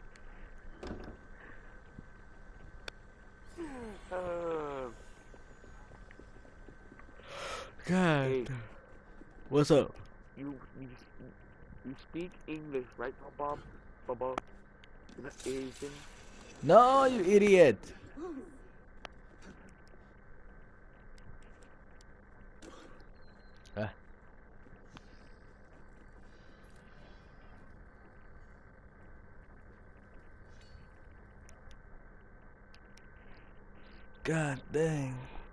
God. Hey, What's up? you speak English, right, Bob? Bob? You're not Asian. No, you idiot. God dang.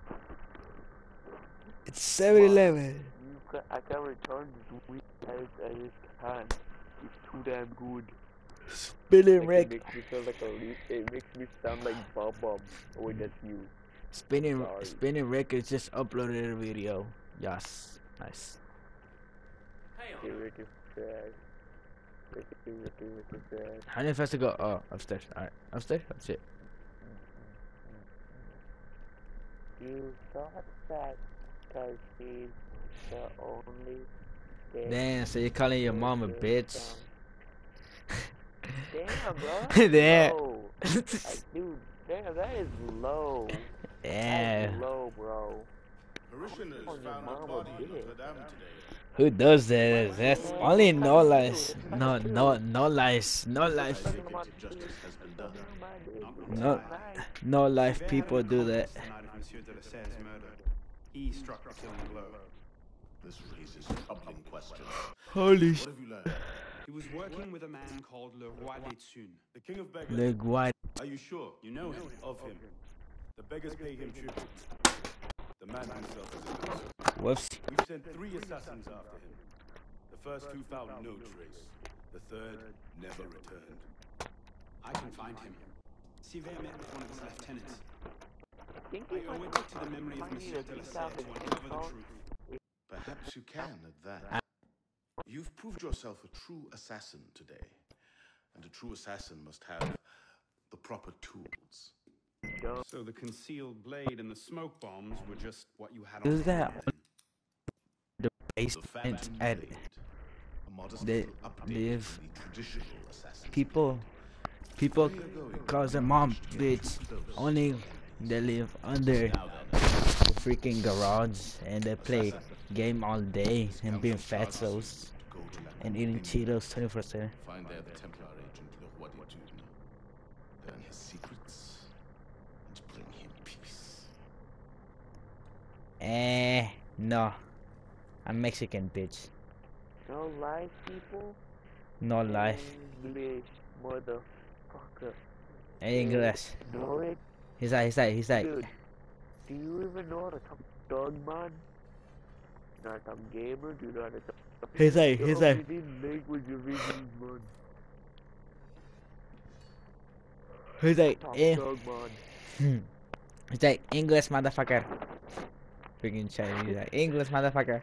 It's 7-Eleven. I can return this week as I just can. It's too damn good. Spinning It record. makes me feel like it makes me sound like Bob. Oh wait, that's you. Sorry. Spinning records just uploaded a video. Yes. Nice. Hey, Rick is trash. How many first to go? Oh, upstairs. Alright, upstairs? That's it. You thought that because she's the only Damn, so you're calling your mom a bitch? Damn, bro. Damn. Low. Like, dude, damn, that is low. Yeah. That is low, bro. Parishioners On your found mama the body of did. Notre Dame today. Who does that? That's only no lies. No lies. No life. Vindicative justice has been done. No life people do that. The night of Monsieur de Lesseur's murder. He struck the killing blow. This raises troubling questions. Holy What have you learned? He was working with a man called Le Roi des Thunes. The king of beggars. Leg wide. Are you sure? You know him? Of him. The beggars pay him tribute. The man himself is a loser. Whoops. We've sent 3 assassins after him. The first 2 found no trace. The third never returned. I can find him. Sivert met with one of his lieutenants. Think I you owe might it to the memory of Monsieur de Lesseure to uncover the truth. Perhaps you can at that. You've proved yourself a true assassin today. And a true assassin must have the proper tools. So the concealed blade and the smoke bombs were just what you had Who's on that? hand. The Basement Phantom at Blade. A modest they little update live from the traditional assassin. people calls their mom bitch. Only they live under the freaking garage and they play game all day and being fatzos and eating Cheetos 24/7. Find there the Templar agent Le Roi des Thunes. Learn his secrets and bring him peace. No. I'm Mexican, bitch. no life, people? No life. English, motherfucker. English. Know it? He's like. Dude, do you even know how to talk dog, man? Not some gamer, do you know how to talk? He's like. Language of English, man. He's like, Talk eh. dog, man. He's like, English motherfucker. Freaking Chinese, he's like, English motherfucker.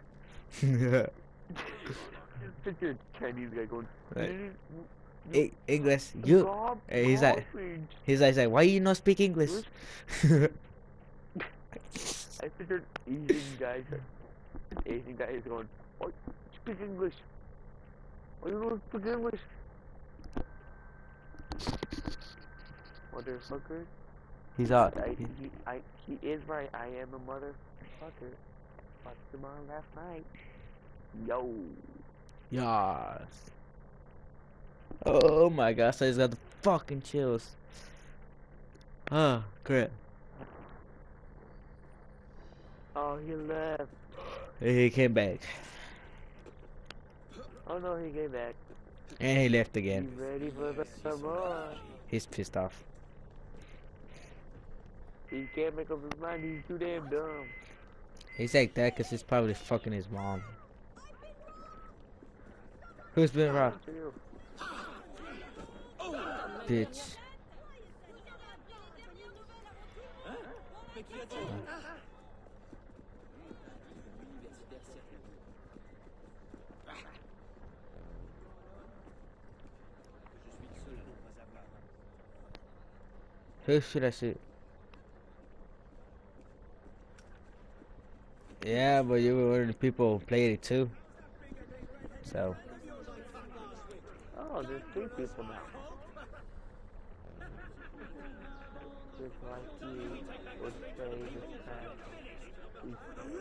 Such a Chinese guy going. Right. English, you. Rob He's like, why you not speak English? I figured Asian guys. Asian guy is going. Oh, speak English. Oh, you don't speak English. Motherfucker. He's out. He is right. I am a motherfucker. Fucked him on last night. Yo. Yes. Oh my gosh, I just got the fucking chills. Oh, crap. Oh, he left. He came back. Oh no, he came back. And he left again. He ready for the more. He's pissed off. He can't make up his mind. He's too damn dumb. He's like that because he's probably fucking his mom. Who's been robbed? Bitch. Who should I shoot? Yeah, but you were one of the people who played it too. So. Oh, there's 3 people now. Just like you would say this time.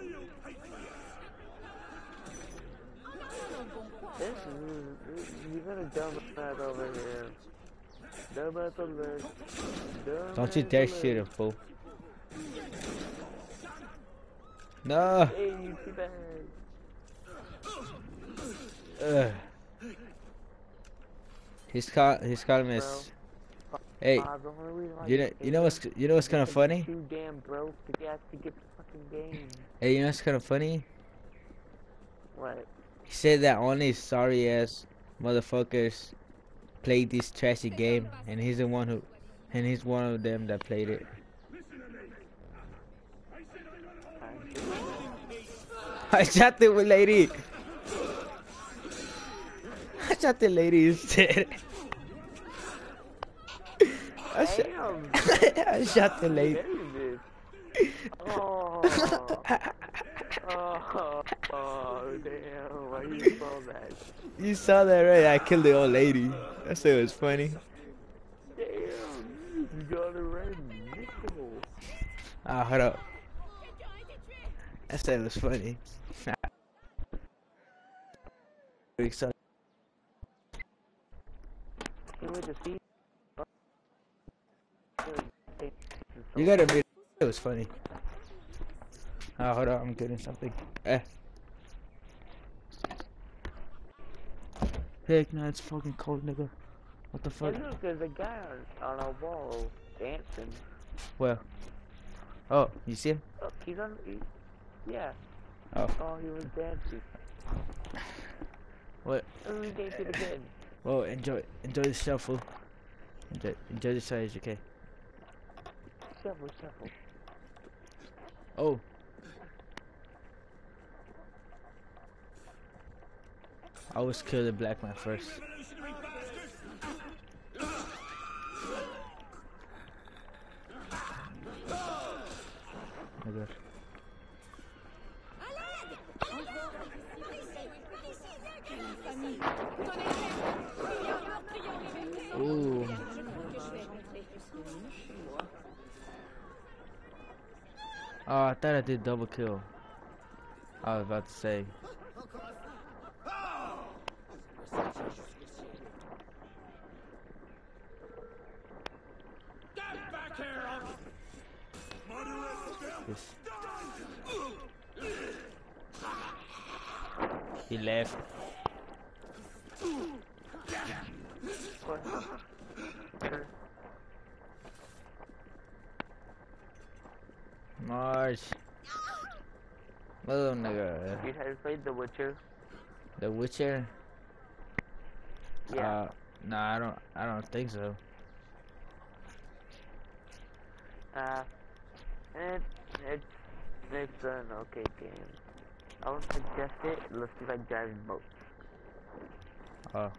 You got a dumbass over here. Dumbass alert. Don't you dare shoot him, fool. No. Hey, you bad. He's calling me. Hey, you know what's kind of funny? Too damn broke to get the fucking game. Hey, you know what's kind of funny? What? He said that only sorry ass motherfuckers played this trashy game, and he's one of them that played it. I shot the lady. I shot the lady instead. Damn. I shot the lady. David. Oh. Oh, damn. Why you saw that? You saw that, right? I killed the old lady. I said it was funny. Damn. You got a red nickel. Ah, hold up. I said it was funny. You gotta admit, it was funny. Ah, hold up, I'm getting something. Heck no, it's fucking cold, nigga. What the fuck? Hey, look, there's a guy on a wall dancing. Well. Oh, you see him? Look, he's on. Yeah. Oh. Oh, he was dancing. What? Oh, he danced again. Well, enjoy the shuffle. Enjoy the size, okay? Shuffle. Oh. I always kill the black man first. Oh god. Ooh. Oh, I thought I did double kill. I was about to say. Yes. He left. March. Little nigga. You have played The Witcher? The Witcher? Yeah. Nah, I don't think so. It's an okay game. I would suggest it unless you like driving boats. Oh.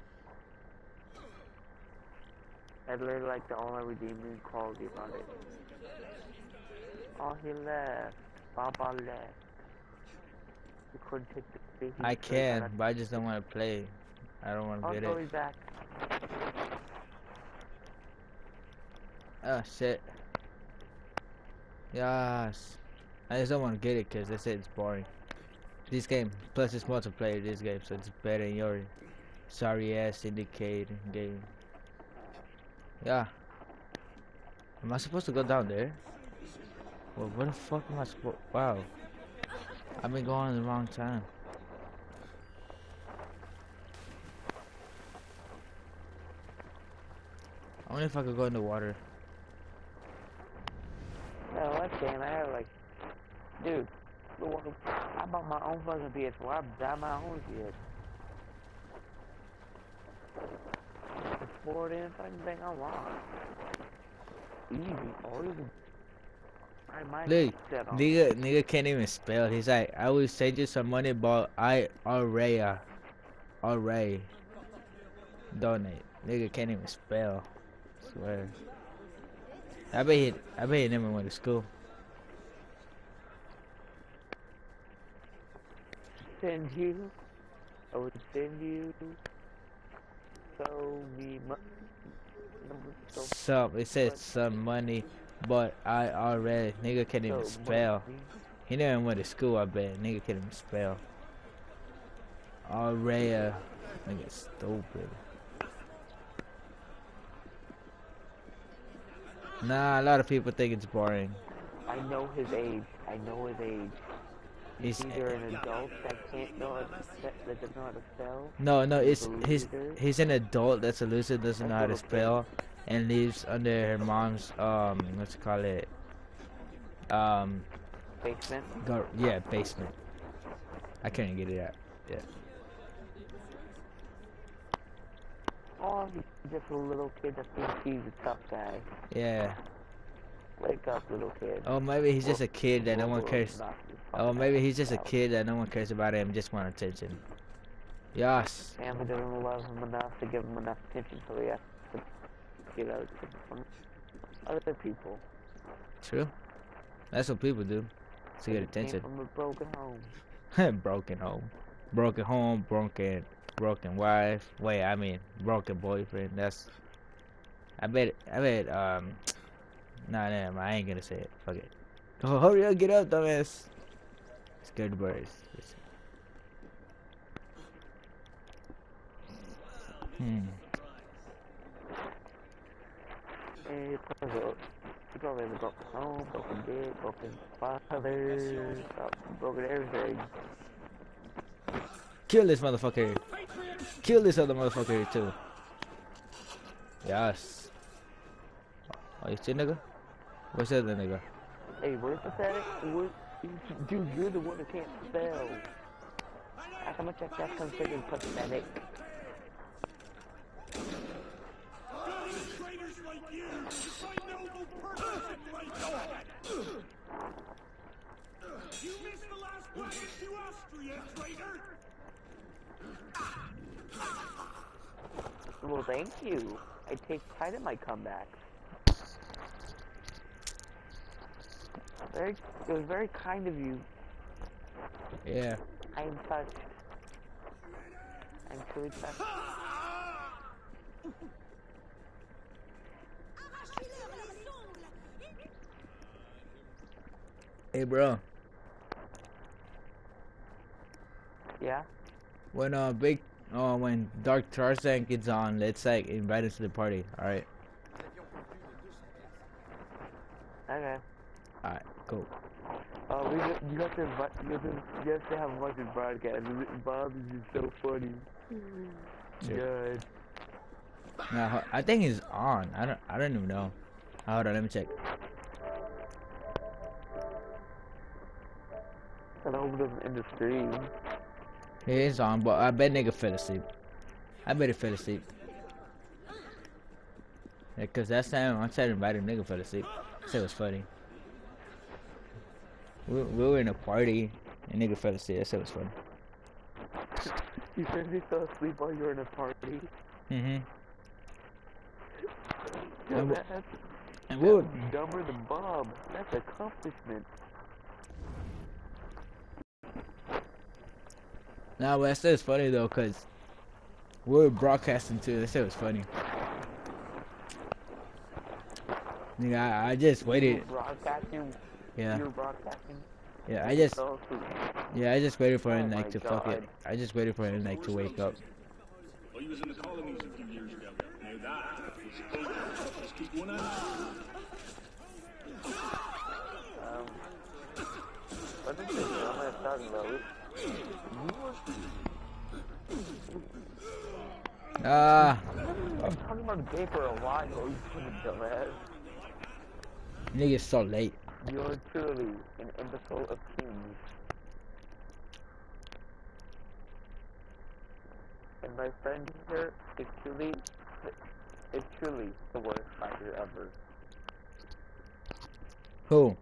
That's literally like the only redeeming quality about it. Oh, he left. Baba left. You couldn't take the big. I can, but I just don't want to play. I don't want to get Oh, it. he's back. Oh shit. Yes. I just don't want to get it because they said it's boring. This game, plus it's multiplayer this game, so it's better than your sorry ass Syndicate game. Yeah. Am I supposed to go down there? Well, where the fuck am I supposed? Wow. I've been going the wrong time. I wonder if I could go in the water. No, what game? I have like, dude. I bought my own fucking PS4. I bought my own shit. Afford anything I want. Easy, all you can. Look, nigga can't even spell. He's like, I will send you some money, but I already donate. Nigga can't even spell. I swear. I bet he never went to school. Send you. I would send you. So me Some it says some money, but I already nigga can't even spell. He never went to school. I bet nigga can't even spell. Already, nigga stupid. Nah, a lot of people think it's boring. I know his age. He's either an adult that can't know that doesn't know how to spell. No, he's an adult that's a loser, doesn't know how to spell, and lives under her mom's what's it call it? Basement. Yeah, basement. I couldn't get it out. Yeah. Oh, he's just a little kid that thinks he's a tough guy. Yeah. Wake up, little kid. Oh, maybe he's just a kid that no one cares. Oh, maybe he's just a kid that no one cares about him, just want attention. Yes. Family doesn't love him enough to give him enough attention, so he has to get out from other people. True. That's what people do to get He came attention. from a broken home. Broken home, broken wife. Wait, I mean broken boyfriend. That's. I bet. Nah, I ain't gonna say it. Fuck it. Oh, hurry up, get up, dumbass. Scared birds. Hey, he probably has a broken home, broken dick, broken father, broken everything. Kill this motherfucker. Kill this other motherfucker too. Yes. Oh, you see, nigga? What's the other nigga? Hey, where's pathetic? Dude, you're the one who can't spell. How come that's considered pathetic? Traitors like you, fight noble purpose and fight God. You missed the last wagon to Austria, traitor. Well, thank you. I take pride in my comebacks. It was very kind of you. Yeah. I am touched. I'm truly touched. Arrachez-leur les ongles. Hey, bro. Yeah? When Dark Tarzan gets on, let's like invite us to the party. All right. Okay. All right. Cool. You have to have a bunch of broadcasts. Bob is just so funny. Sure. Good. No, I think he's on. I don't even know. Hold on, let me check. I hope it doesn't end the stream. He is on, but I bet nigga fell asleep. I bet he fell asleep. Yeah, cause that time I tried to invite him, nigga fell asleep. I said it was funny. We were in a party, and nigga fell asleep. I said it was funny. You said you fell asleep while you were in a party. And That's we were, dumber than Bob. That's accomplishment. nah, but I said it's funny though, cause we were broadcasting too. I said it was funny. Nigga, I just waited. You were broadcasting? Yeah. You were broadcasting? Yeah, I just waited for him Oh like my to fuck it. God. I just waited for him like to wake up. Well, he was in the colonies a few years ago. Now that was supposed to just keep going on. What is this? I'm gonna talk about I'm talking about the game for a while, you fucking dumbass. Nigga's so late. You're truly an imbecile of kings. And my friend here is truly the worst fighter ever. Who?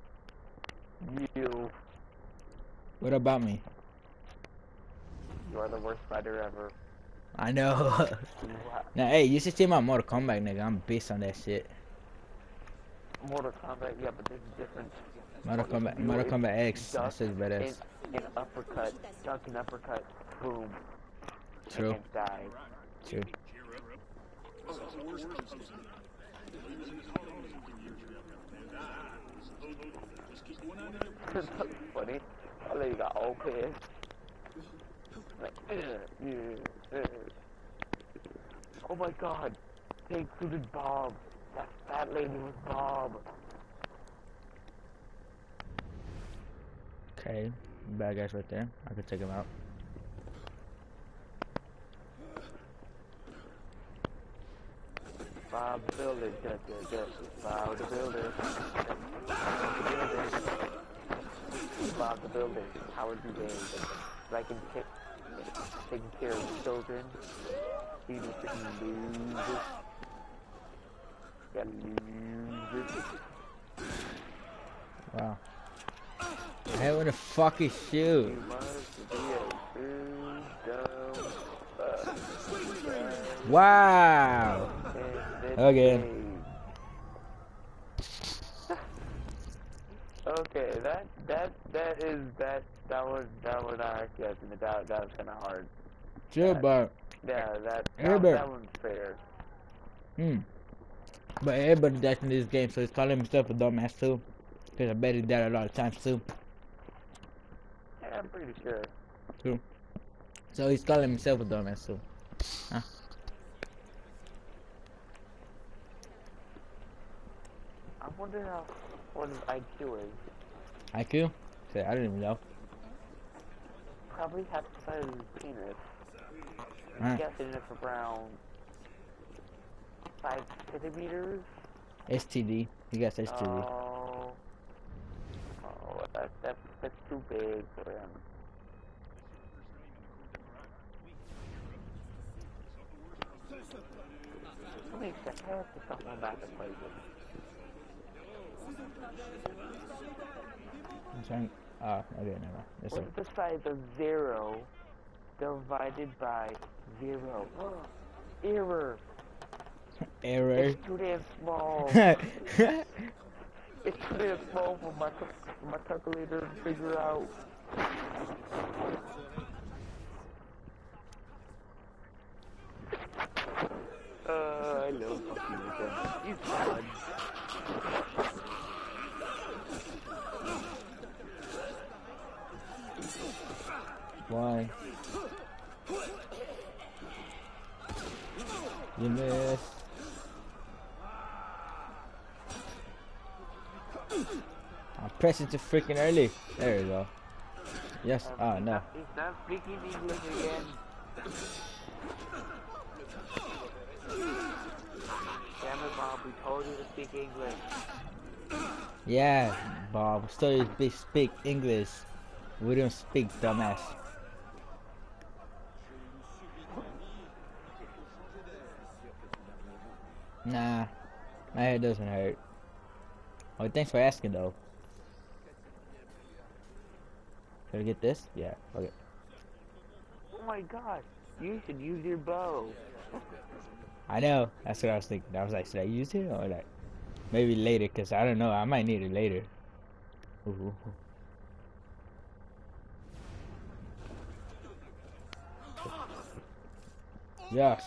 You. What about me? You are the worst fighter ever. I know. Now, hey, you should see my Mortal Kombat, nigga. I'm beast on that shit. Mortal Kombat, yeah, but this is different. Mortal Kombat X. That shit's badass. An uppercut, duck an uppercut, boom. True. And die. True. That's funny. I lady got all pissed. Like, oh my god. They included Bob. That fat lady was Bob. Okay. Bad guys right there. I could take him out. Bob the Builder, Bob the Builder. Bob the Builder, Howard B. Davis. Like in taking care of children. He was freaking losers. Got losers. Wow. Hey, what the fuck is shoot? You must be a true dumb Wow. Again. Okay, that was not actually estimate. That was kind of hard. Sure, but That Herbert. one's fair. But everybody dies in this game, so he's calling himself a dumbass too. Cause I bet he died a lot of times too. Yeah, I'm pretty sure. True. So he's calling himself a dumbass too. Huh? I wonder what his IQ is. IQ? Say, I don't even know. Probably half the size of his penis. Huh. I'm guessing it's around 5 centimeters. STD. He got STD. Oh, that's too big for him. What makes the heck to someone back and play with? I'm trying. Okay, never mind. Yes, What's the size of 0 divided by 0? Error. Error. It's too damn small. It's too damn small for my calculator to figure out. I love fucking with him. He's fun. Why? You missed. I'm pressing too freaking early. There you go. Yes. Oh no. He's not speaking English again. Damn it, Bob. We told you to speak English. Yeah, Bob. Still speak English. We don't speak dumbass. Nah, my head doesn't hurt. Oh, thanks for asking though. Should I get this? Yeah, okay. Oh my god, you should use your bow. I know, that's what I was thinking. I was like, should I use it or like maybe later? Cause I don't know, I might need it later. Ooh. Yes.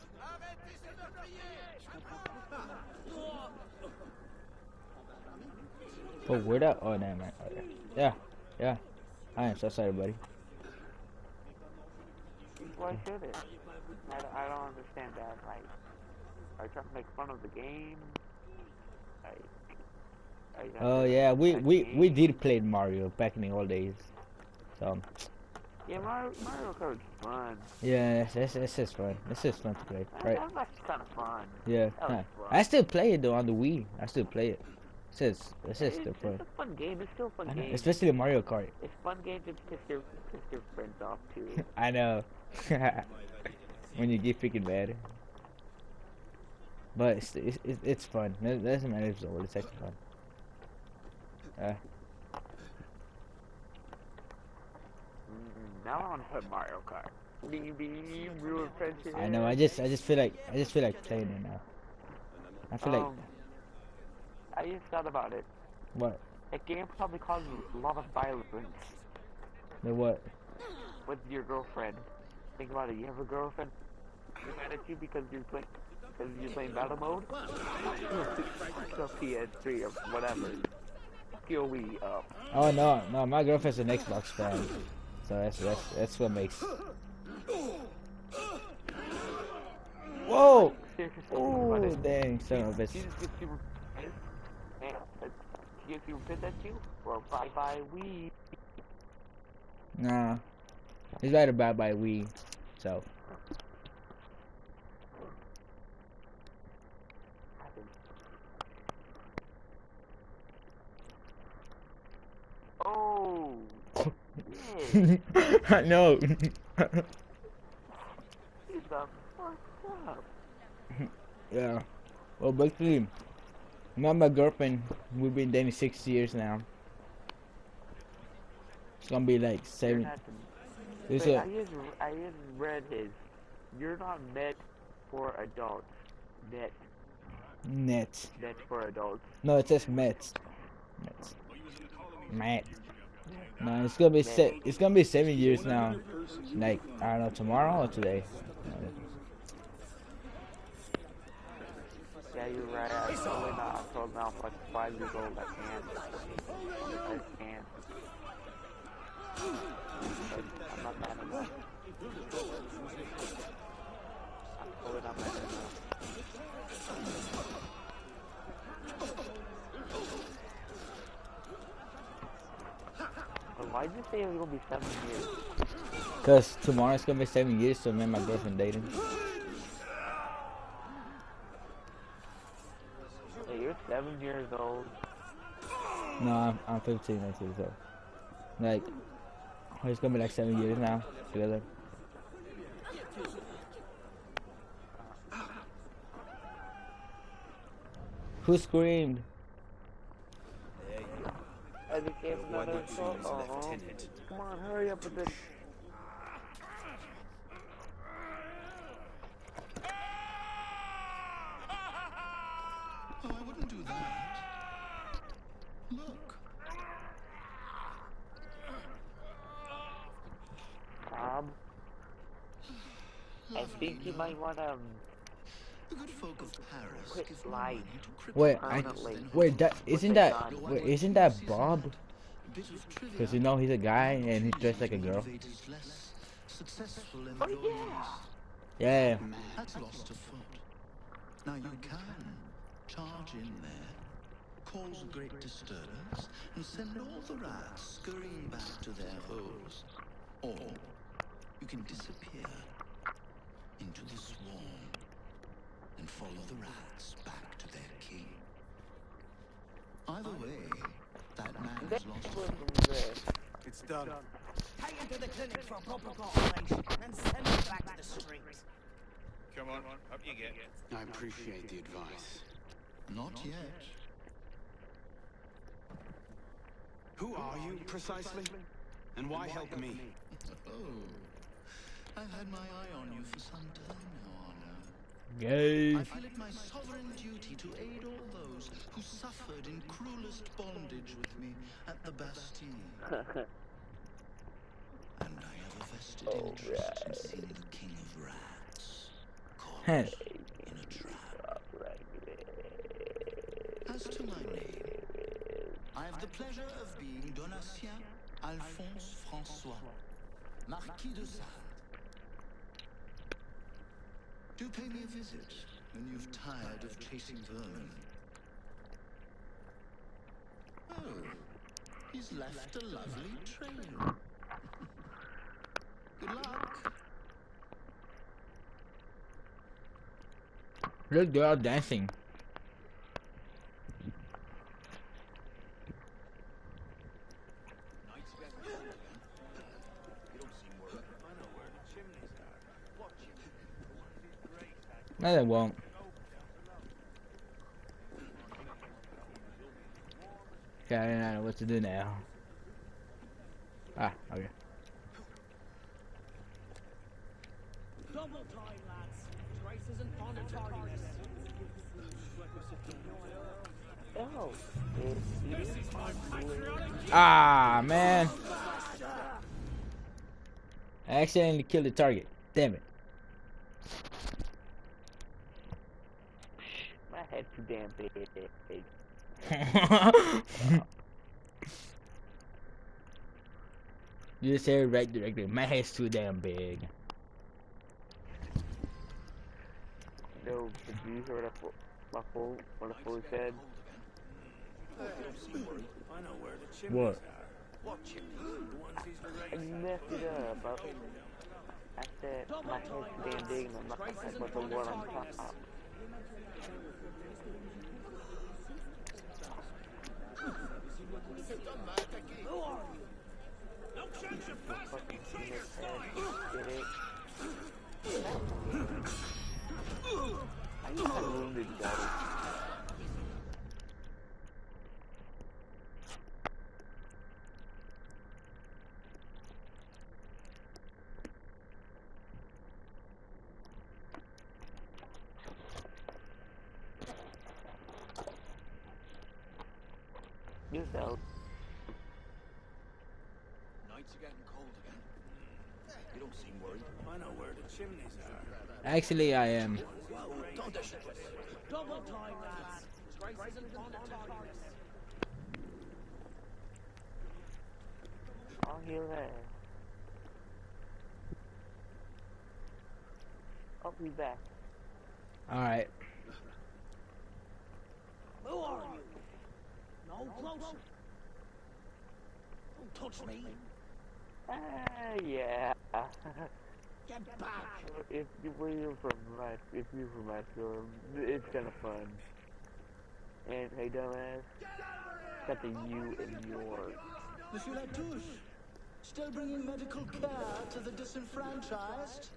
Oh, where that? Oh, never mind. Okay. Yeah, yeah. I am so sorry, buddy. Why should it? I don't understand that. Like, are you trying to make fun of the game? Like, Oh yeah, we did play Mario back in the old days. So. Yeah, Mario Kart's fun. Yeah, it's just fun. It's just fun to play, right? That's kind of fun. Yeah. Fun. I still play it though on the Wii. I still play it. It's just still fun. It's a fun game. It's still a fun game. Especially the Mario Kart. It's fun game to piss your friends off too. I know. When you get freaking mad. But it's fun. It doesn't matter if it's old. It's actually fun. Now I want to play Mario Kart. Ruin friendship. I know. I just feel like playing it now. I feel like. I just thought about it. What? That game probably causes a lot of violence. The what? With your girlfriend. Think about it. You have a girlfriend who's mad at you because you're playing battle mode. So PS3 or whatever. Your Wii up. Oh no, my girlfriend's an Xbox fan, so that's what makes. Whoa! Oh dang, son of a bitch. She just gets super pissed. Man, she gets super pissed at you. Or bye Wii. Nah, he's right about by Wii, so. Oh! I know. You got fucked up. Yeah. Well, basically, not my girlfriend. We've been dating 6 years now. It's gonna be like 7. Wait, I just read his. You're not met for adults. Net. Net. Net for adults. No, it says Mets. Mets. Met. No, it's gonna be it's gonna be 7 years now. Like, I don't know, tomorrow or today. Yeah, you're right. I told now I'm like 5 years old. I can't. I'm not bad enough. I'm totally not bad enough. Why did you say it was gonna be 7 years? Cause tomorrow's gonna be 7 years, so me and my girlfriend dating. Hey, you're 7 years old. No, I'm 15 actually, so like it's gonna be like 7 years now together. Who screamed? I became another assault. Come on, hurry up with this. Oh, I wouldn't do that. Look. Bob, I think you might want to The good folk of Paris quit give life. money to Wait, Permanently. isn't that Bob? Because you know he's a guy and he's dressed like a girl. Successful Oh yeah. Yeah. That's lost a foot. Now you can charge in there, cause a great disturbance, and send all the rats scurrying back to their holes. Or you can disappear into the swarm and follow the rats back to their king. Either way, that man has lost a foot. It's done. Take him to the clinic for a proper operation, and send him back to the streets. Come on, up you get. I appreciate the advice. Not yet. Who are you, precisely? And why help me? Oh, I've had my eye on you for some time now, Arno. Gay. I feel it my sovereign duty to aid all those who suffered in cruelest bondage with me at the Bastille. And I have a vested interest in seeing the king of rats caught in a trap. As to my name, I have the pleasure of being Donatien Alphonse François, Marquis de Sade. Do pay me a visit when you've tired of chasing vermin. Oh, he's left a lovely trail. Good luck. Look, they're all dancing. No, they won't. Okay, I don't know what to do now. Ah, okay. Double time, lads. Trace isn't fond of tardiness. Oh, Ah, man. I accidentally killed the target. Damn it. my head's too damn big. You just said it right directly. My head's too damn big. No, did you hear what a fool said? I know where the chimneys What? are. What chimneys? The ones he's I erased. messed it up. I said my head's too damn big and I'm not like with the word on top. No chance of plastic traitors! Did it? I got wounded, guys. Yourself. Nights are getting cold again. You don't seem worried. I know where the chimneys are. Actually, I am. Double time, lads. Grace isn't on the target. I'll heal there. I'll be back. Alright. Who are you? No closer. Don't touch me. Yeah. Get back. If you're from Metro, it's kind of fun. And hey, dumbass, got the U in yours. Monsieur Latouche, still bringing medical care to the disenfranchised?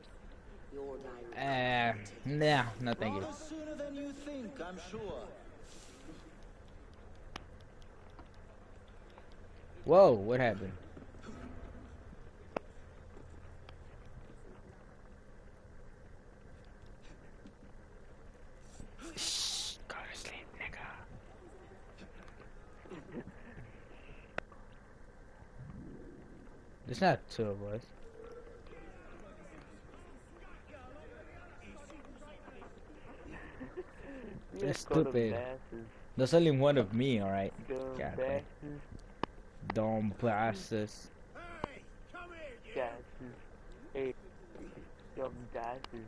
Nah, no thank you. Rather sooner than you think, I'm sure. Whoa, what happened? Shh, go to sleep, nigga. There's not two of us. That's stupid. There's only one of me, alright? Dumb bastards. Hey, come here, Dasses. Hey, dumb dasses.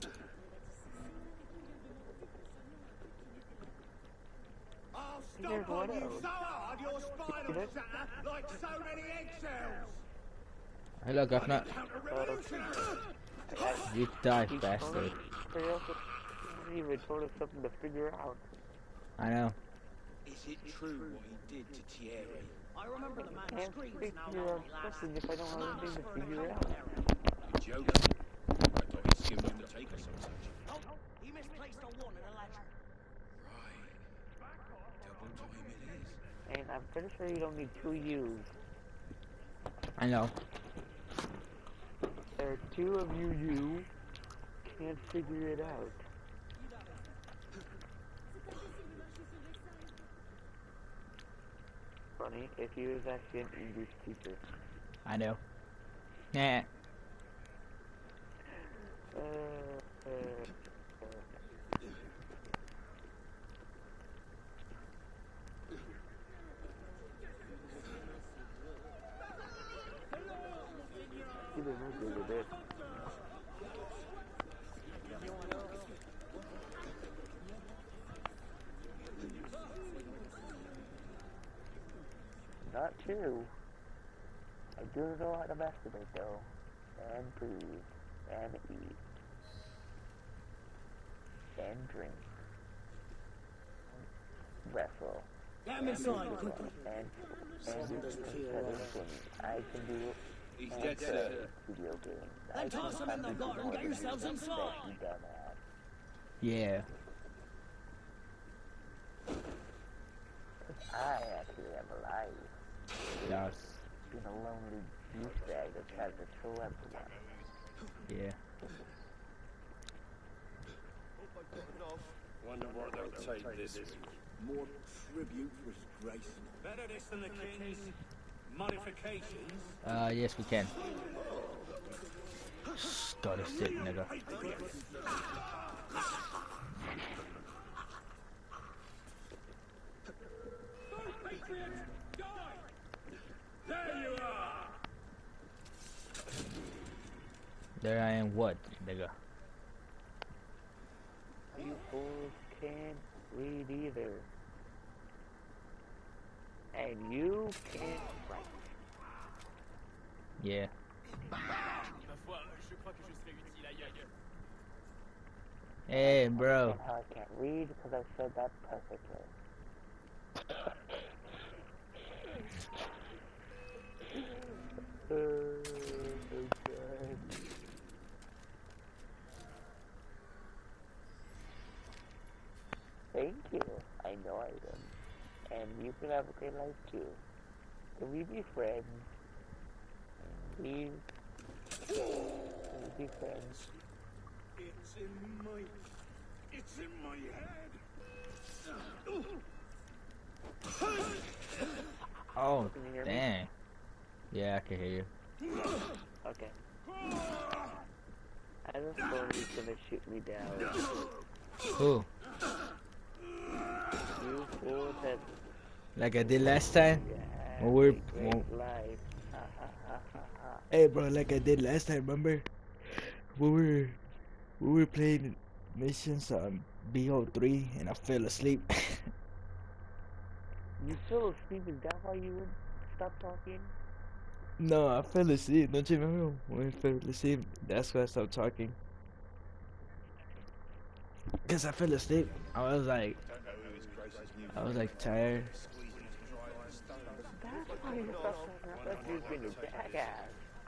I'll stomp on you so hard your spine will shatter like so many eggshells. Hello, Governor. You die, bastard. He even told us something to figure out. I know. Is it true what he did to Thierry? I remember the I man's can't screams now figure out something if I don't have anything to figure out. You're joking. I thought he'd skimmed him to take us or something. Oh, he misplaced a one in a ledger. Right. Double time it is. And I'm pretty sure you don't need two U's. I know. There are two of you can't figure it out. Funny, if he was actually an English teacher. I know. Nah. He doesn't agree with it. Not true. I do know how to masturbate though. And breathe. And eat. And drink. Wrestle. Get him inside, quickly. And I can do He's dead set. video games. Then toss him in the gutter and get yourselves inside. You dumbass. Yeah. I actually am alive. Yes. Being a lonely douchebag that tries to kill everyone. Yeah. Wonder what they'll take this week. More tribute for his grace. Better this than the king's modifications. Yes we can. Go to sit, nigga. There you are. There I am, what, nigga? You fools can't read either. And you can't write. Yeah. Hey, bro. How I can't read because I said that perfectly. Okay. Thank you. I know I am. And you can have a great life too. Can we be friends? Please? Can we be friends? It's in my head. Oh, Can you hear me? dang. Yeah, I can hear you. Okay. I just thought he's gonna shoot me down. Who? You fool that Like I did last time? you had When we a were, great life. Ha ha ha ha ha. hey, bro, like I did last time, remember? We were playing missions on BO3 and I fell asleep. You fell asleep, is that why you would stop talking? No, I fell asleep. Don't you remember when I fell asleep? That's why I stopped talking. Cause I fell asleep. I was like tired. That's why you stopped talking. I thought you was being a jackass.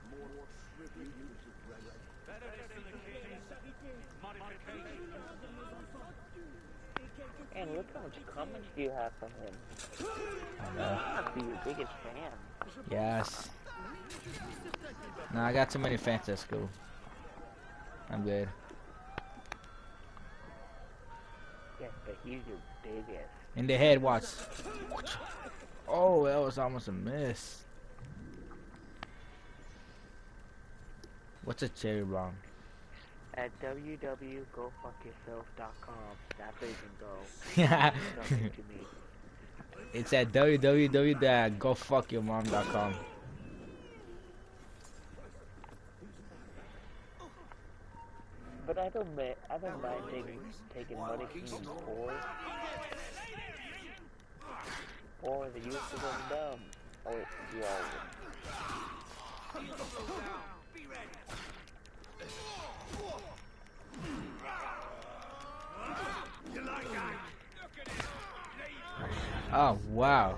And look how much comments you have from him. I know. He must be your biggest fan. Yes. No, I got too many fans at school. I'm good. Yes, but he's your biggest. In the head, watch. Oh, that was almost a miss. What's a cherry bomb? At www.gofuckyourself.com. That's where you can go. Yeah. Nothing to me. It's at www.gofuckyourmom.com. But I don't mind taking money from you or the use of them dumb. Or you all. Oh, wow.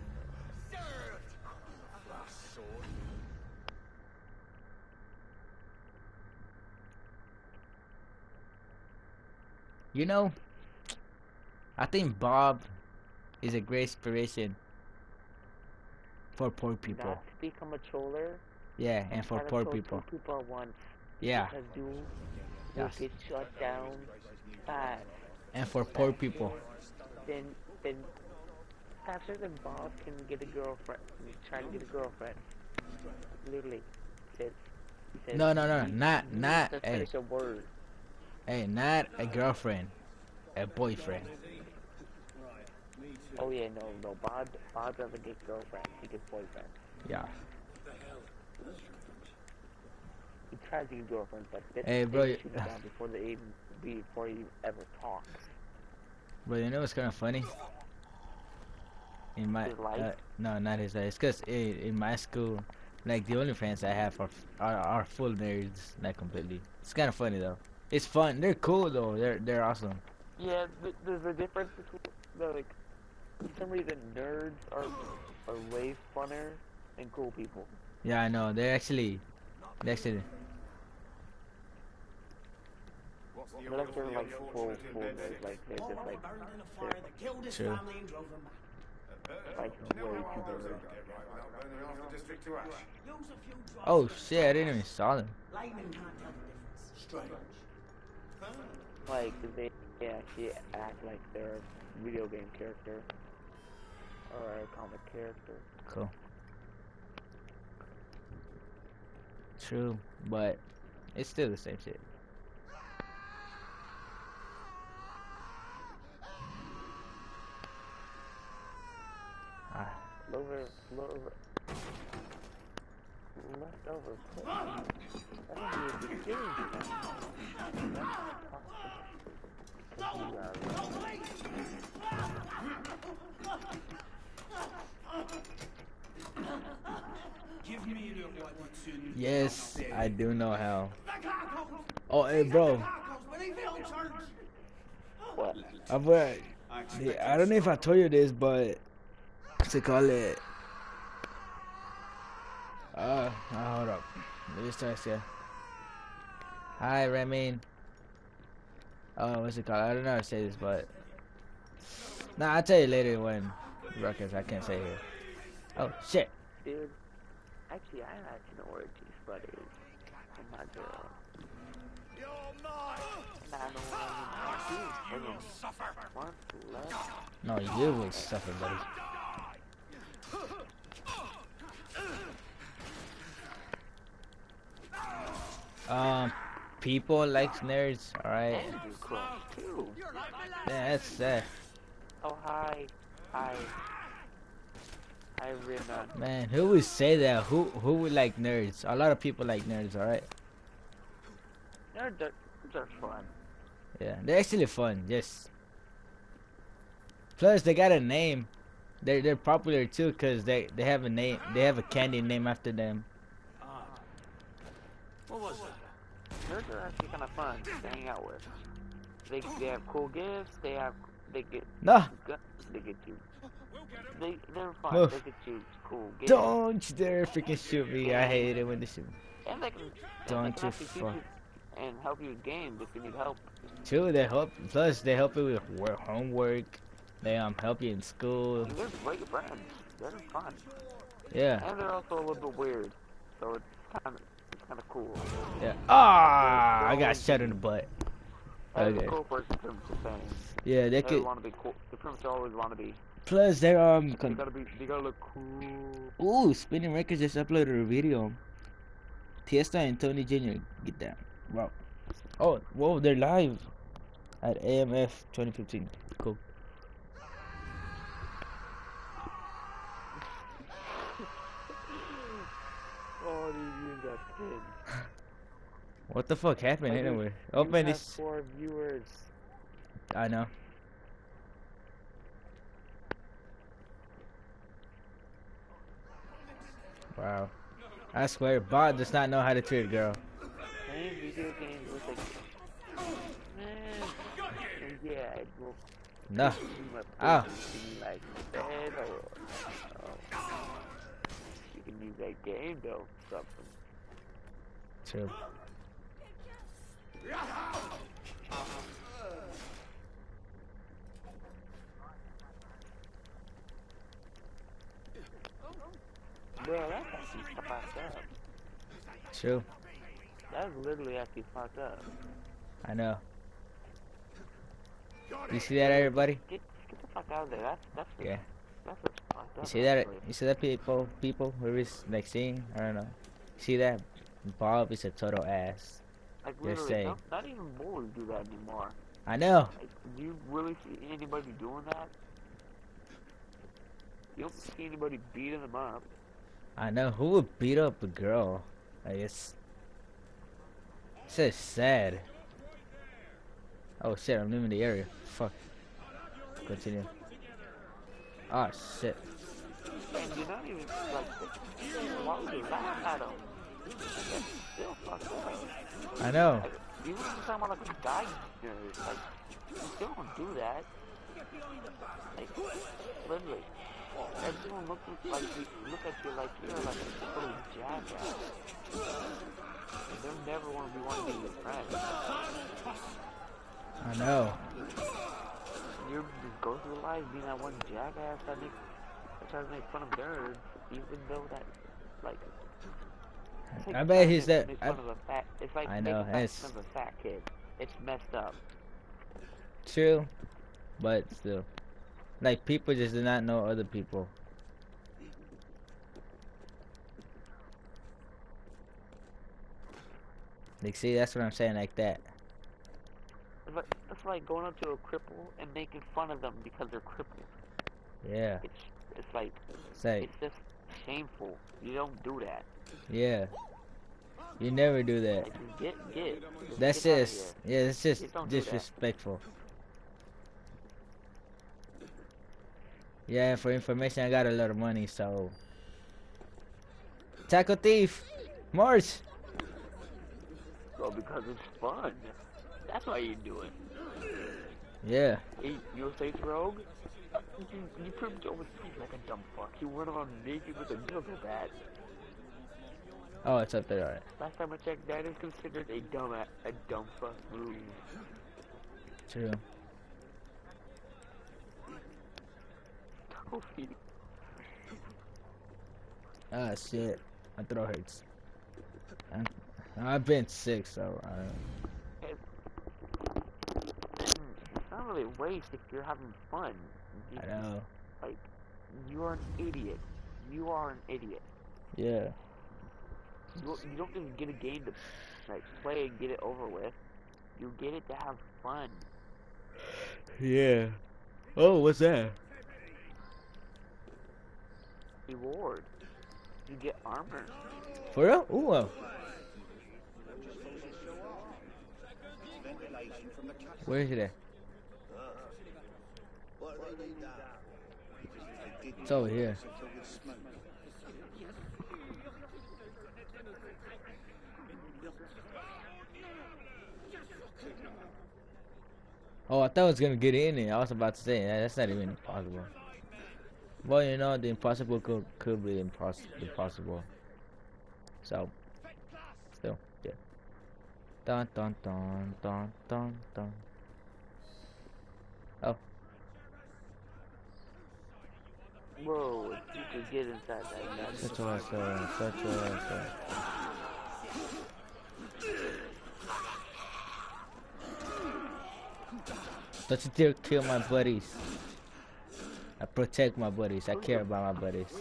You know, I think Bob is a great inspiration for poor people. Not to become a troller. Yeah, and for poor Two people. people at once. Yeah. Because you will Yes. get shut down fast. And for poor people. Then faster than Bob can get a girlfriend. Try to get a girlfriend. Literally. Says, No, not, let's hey, finish a word. hey, not a girlfriend, a boyfriend. Oh yeah, no, Bob doesn't get girlfriend, he gets boyfriend. Yeah. He tries to get girlfriend, but Hey, bro, they shoot him down before he ever talks. Bro, you know what's kind of funny? In my, His life? no, not his life. It's cause in my school, like the only friends I have are full nerds, like completely. It's kind of funny though. It's fun. They're cool though. They're awesome. Yeah, there's a difference between like for some reason nerds are way funner than cool people. Yeah, I know. They're actually. They're like they're like full nerds, like they're just like True. like way too nerd. Oh shit! I didn't even saw them. Like they actually act like they're a video game character or a comic character. Cool. True, but it's still the same shit. Leftover pudding. That'll be a beginning step. Yes, I do know how. Oh, hey, bro. What? I don't know if I told you this, but what's it call it? Hold up. Let me start here. Hi, Ramin. Oh, what's it called? I don't know how to say this, but nah, I'll tell you later when Ruckus. I can't say it here. Oh shit. Dude, actually, I had to know where G's butt is. And my girl. And I know where you suffer. Once left. No, you will suffer, buddy. People like nerds, alright? Andrew Crush too. Yeah, that's sad. Oh hi. Hi. Hi Rina. Man, who would say that? Who would like nerds? A lot of people like nerds, alright? They're fun. Yeah, they're actually fun, yes. Plus, they got a name. They're popular too, cause they have a name. They have a candy name after them. What was that? Nerds are actually kind of fun to hang out with. They have cool gifts. They get No. They get you. They're fun. Move. They get you cool gifts. Don't you dare freaking shoot me. I hate it when they shoot me. And they can Don't you actually teach fuck. you and help you with games if you need help. True, they help. Plus, they help you with homework. They help you in school. And they're great friends. They're fun. Yeah. And they're also a little bit weird, so it's kind of cool. Yeah. Ah, I got shot in the butt. That's Okay. a cool person to saying. Yeah, they They could. want to be cool. The Prims always want to be. Plus, they're They gotta look cool. Ooh, Spinning Records just uploaded a video. Tiesta and Tony Jr. Get that. Wow. Oh, whoa, they're live at AMF 2015. Cool. Oh, you got kids. What the fuck happened anyway? Open have this. 4 viewers. I know. Wow. I swear, Bob does not know how to treat a girl. Playing video games with a man. Yeah, it will. No. be my Ah. person, like bed or you can use that game though. Something. True. Bro, that's actually fucked up. True. That's literally actually fucked up. I know. You see that, everybody? Get the fuck out of there. That's Yeah. That's what's fucked up. You see that? actually. You see that, people who is like seeing? I don't know. See that? Bob is a total ass. Like They're literally, saying. not even bullies do that anymore. I know. Like, do you really see anybody doing that? You don't see anybody beating them up. I know. Who would beat up a girl? I guess. It's so sad. Oh shit! I'm leaving the area. Fuck. Continue. Oh shit. And you're not even like, why would you laugh at them? That's still fucked up. I know. Like, even if you're talking about like a guy nerd, like, you still don't do that. Like, literally. Everyone look at you like you're like a total jackass. And they'll never want to be your friend. I know. You just go through life being that one jackass that tries to make fun of nerds, even though that, like, it's like I bet he's trying to that. make fun of a fat. It's like I know. making It's fun of a fat kid. It's messed up. true, but still, like people just do not know other people. Like, see, that's what I'm saying, like that. It's like going up to a cripple and making fun of them because they're crippled. Yeah. It's like it's just shameful. You don't do that. Yeah. You never do that. Like, just That's get outta just, here. yeah, it's just Just don't do that. disrespectful. Yeah, for information, I got a lot of money, so. Taco Thief! March! Well, because it's fun. That's why you do it. Yeah. Hey, you a safe rogue? You pretty much always play like a dumb fuck. You run around naked with a dildo bat. Oh, it's up there, alright. Last time I checked, that is considered a dumb fuck move. True. Ah, shit. My throat hurts. I've been sick, so I don't know. It's not really a waste if you're having fun. I know. Like, you are an idiot. You are an idiot. Yeah. You don't even get a game to like play and get it over with. You get it to have fun. Yeah. Oh, what's that? Reward. You get armor. For real? Ooh. Where is it at? It's over here. Oh, I thought I was gonna get in there. I was about to say that's not even possible. Well, you know, the impossible could be impossible. So, still, yeah. Dun dun dun dun dun dun. Oh. Whoa, you could get inside that nut. Such a such a. Don't you dare kill my buddies. I protect my buddies. I care about my buddies.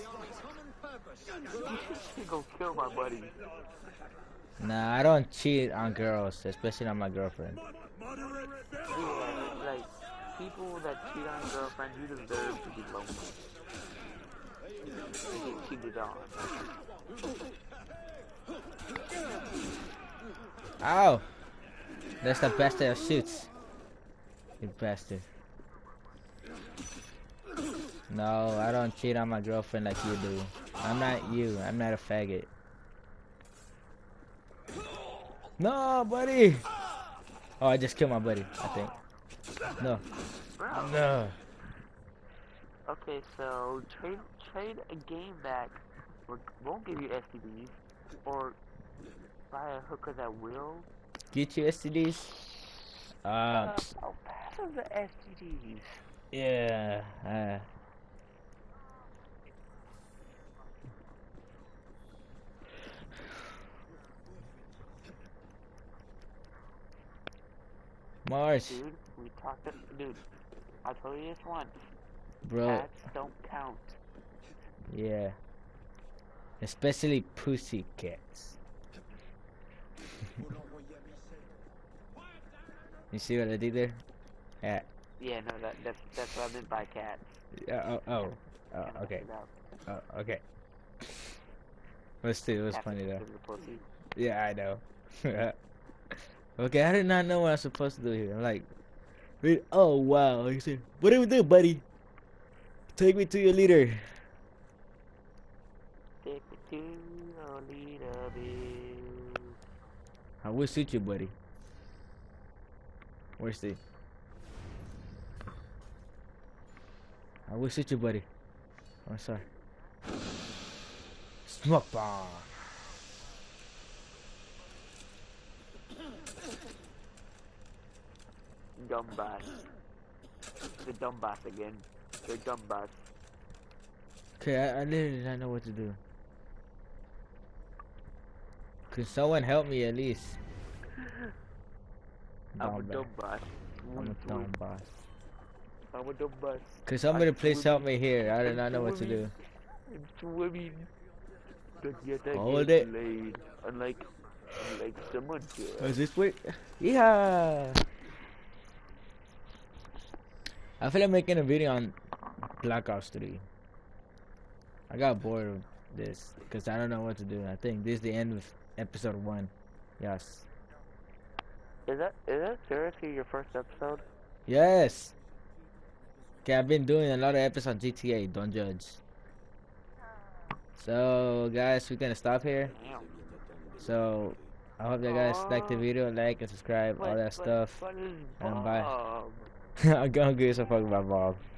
Go kill my buddy. Nah, I don't cheat on girls, especially not my girlfriend. Like, people that cheat on girlfriends, you deserve to be lonely. You get cheated on. Ow! That's the bastard that shoots. You bastard. No, I don't cheat on my girlfriend like you do. I'm not you. I'm not a faggot. No, buddy! Oh, I just killed my buddy, I think. No. No. Okay, so trade a game back. Won't give you STDs, or buy a hooker that will. Get you STDs? I'll pass on the STDs. Yeah. Mars. Dude, we talked to, dude, I told you this once. Bro. Cats don't count. Yeah. Especially pussy cats. You see what I did there? Yeah. Yeah, no, that's what I meant by cats. Okay. Okay. But still, it was funny though. Yeah, I know. Okay, I did not know what I was supposed to do here. I'm like, oh wow. He said, what do we do, buddy? Take me to your leader. Take me to your leader, Bill. I will suit you, buddy. Where's the? I will shoot you, buddy. Oh, sorry. Smoke bomb. Dumbass. The dumbass again. The dumbass. Okay, I literally don't know what to do. Could someone help me at least? I'm a dumbass. I'm a dumbass. I'm a dumbass. Could somebody please help me here? I do not know what to do. I'm swimming. But yet I Hold get it. laid. Unlike someone here. Is this way? Yeah. I feel like making a video on Black Ops 3. I got bored of this because I don't know what to do. I think this is the end of episode 1. Yes. Is that seriously your first episode? Yes. Okay, I've been doing a lot of episodes on GTA. Don't judge. So, guys, we're gonna stop here. So, I hope you guys like the video, like and subscribe, all that stuff. And bye. I'm gonna give you some fuck about Bob.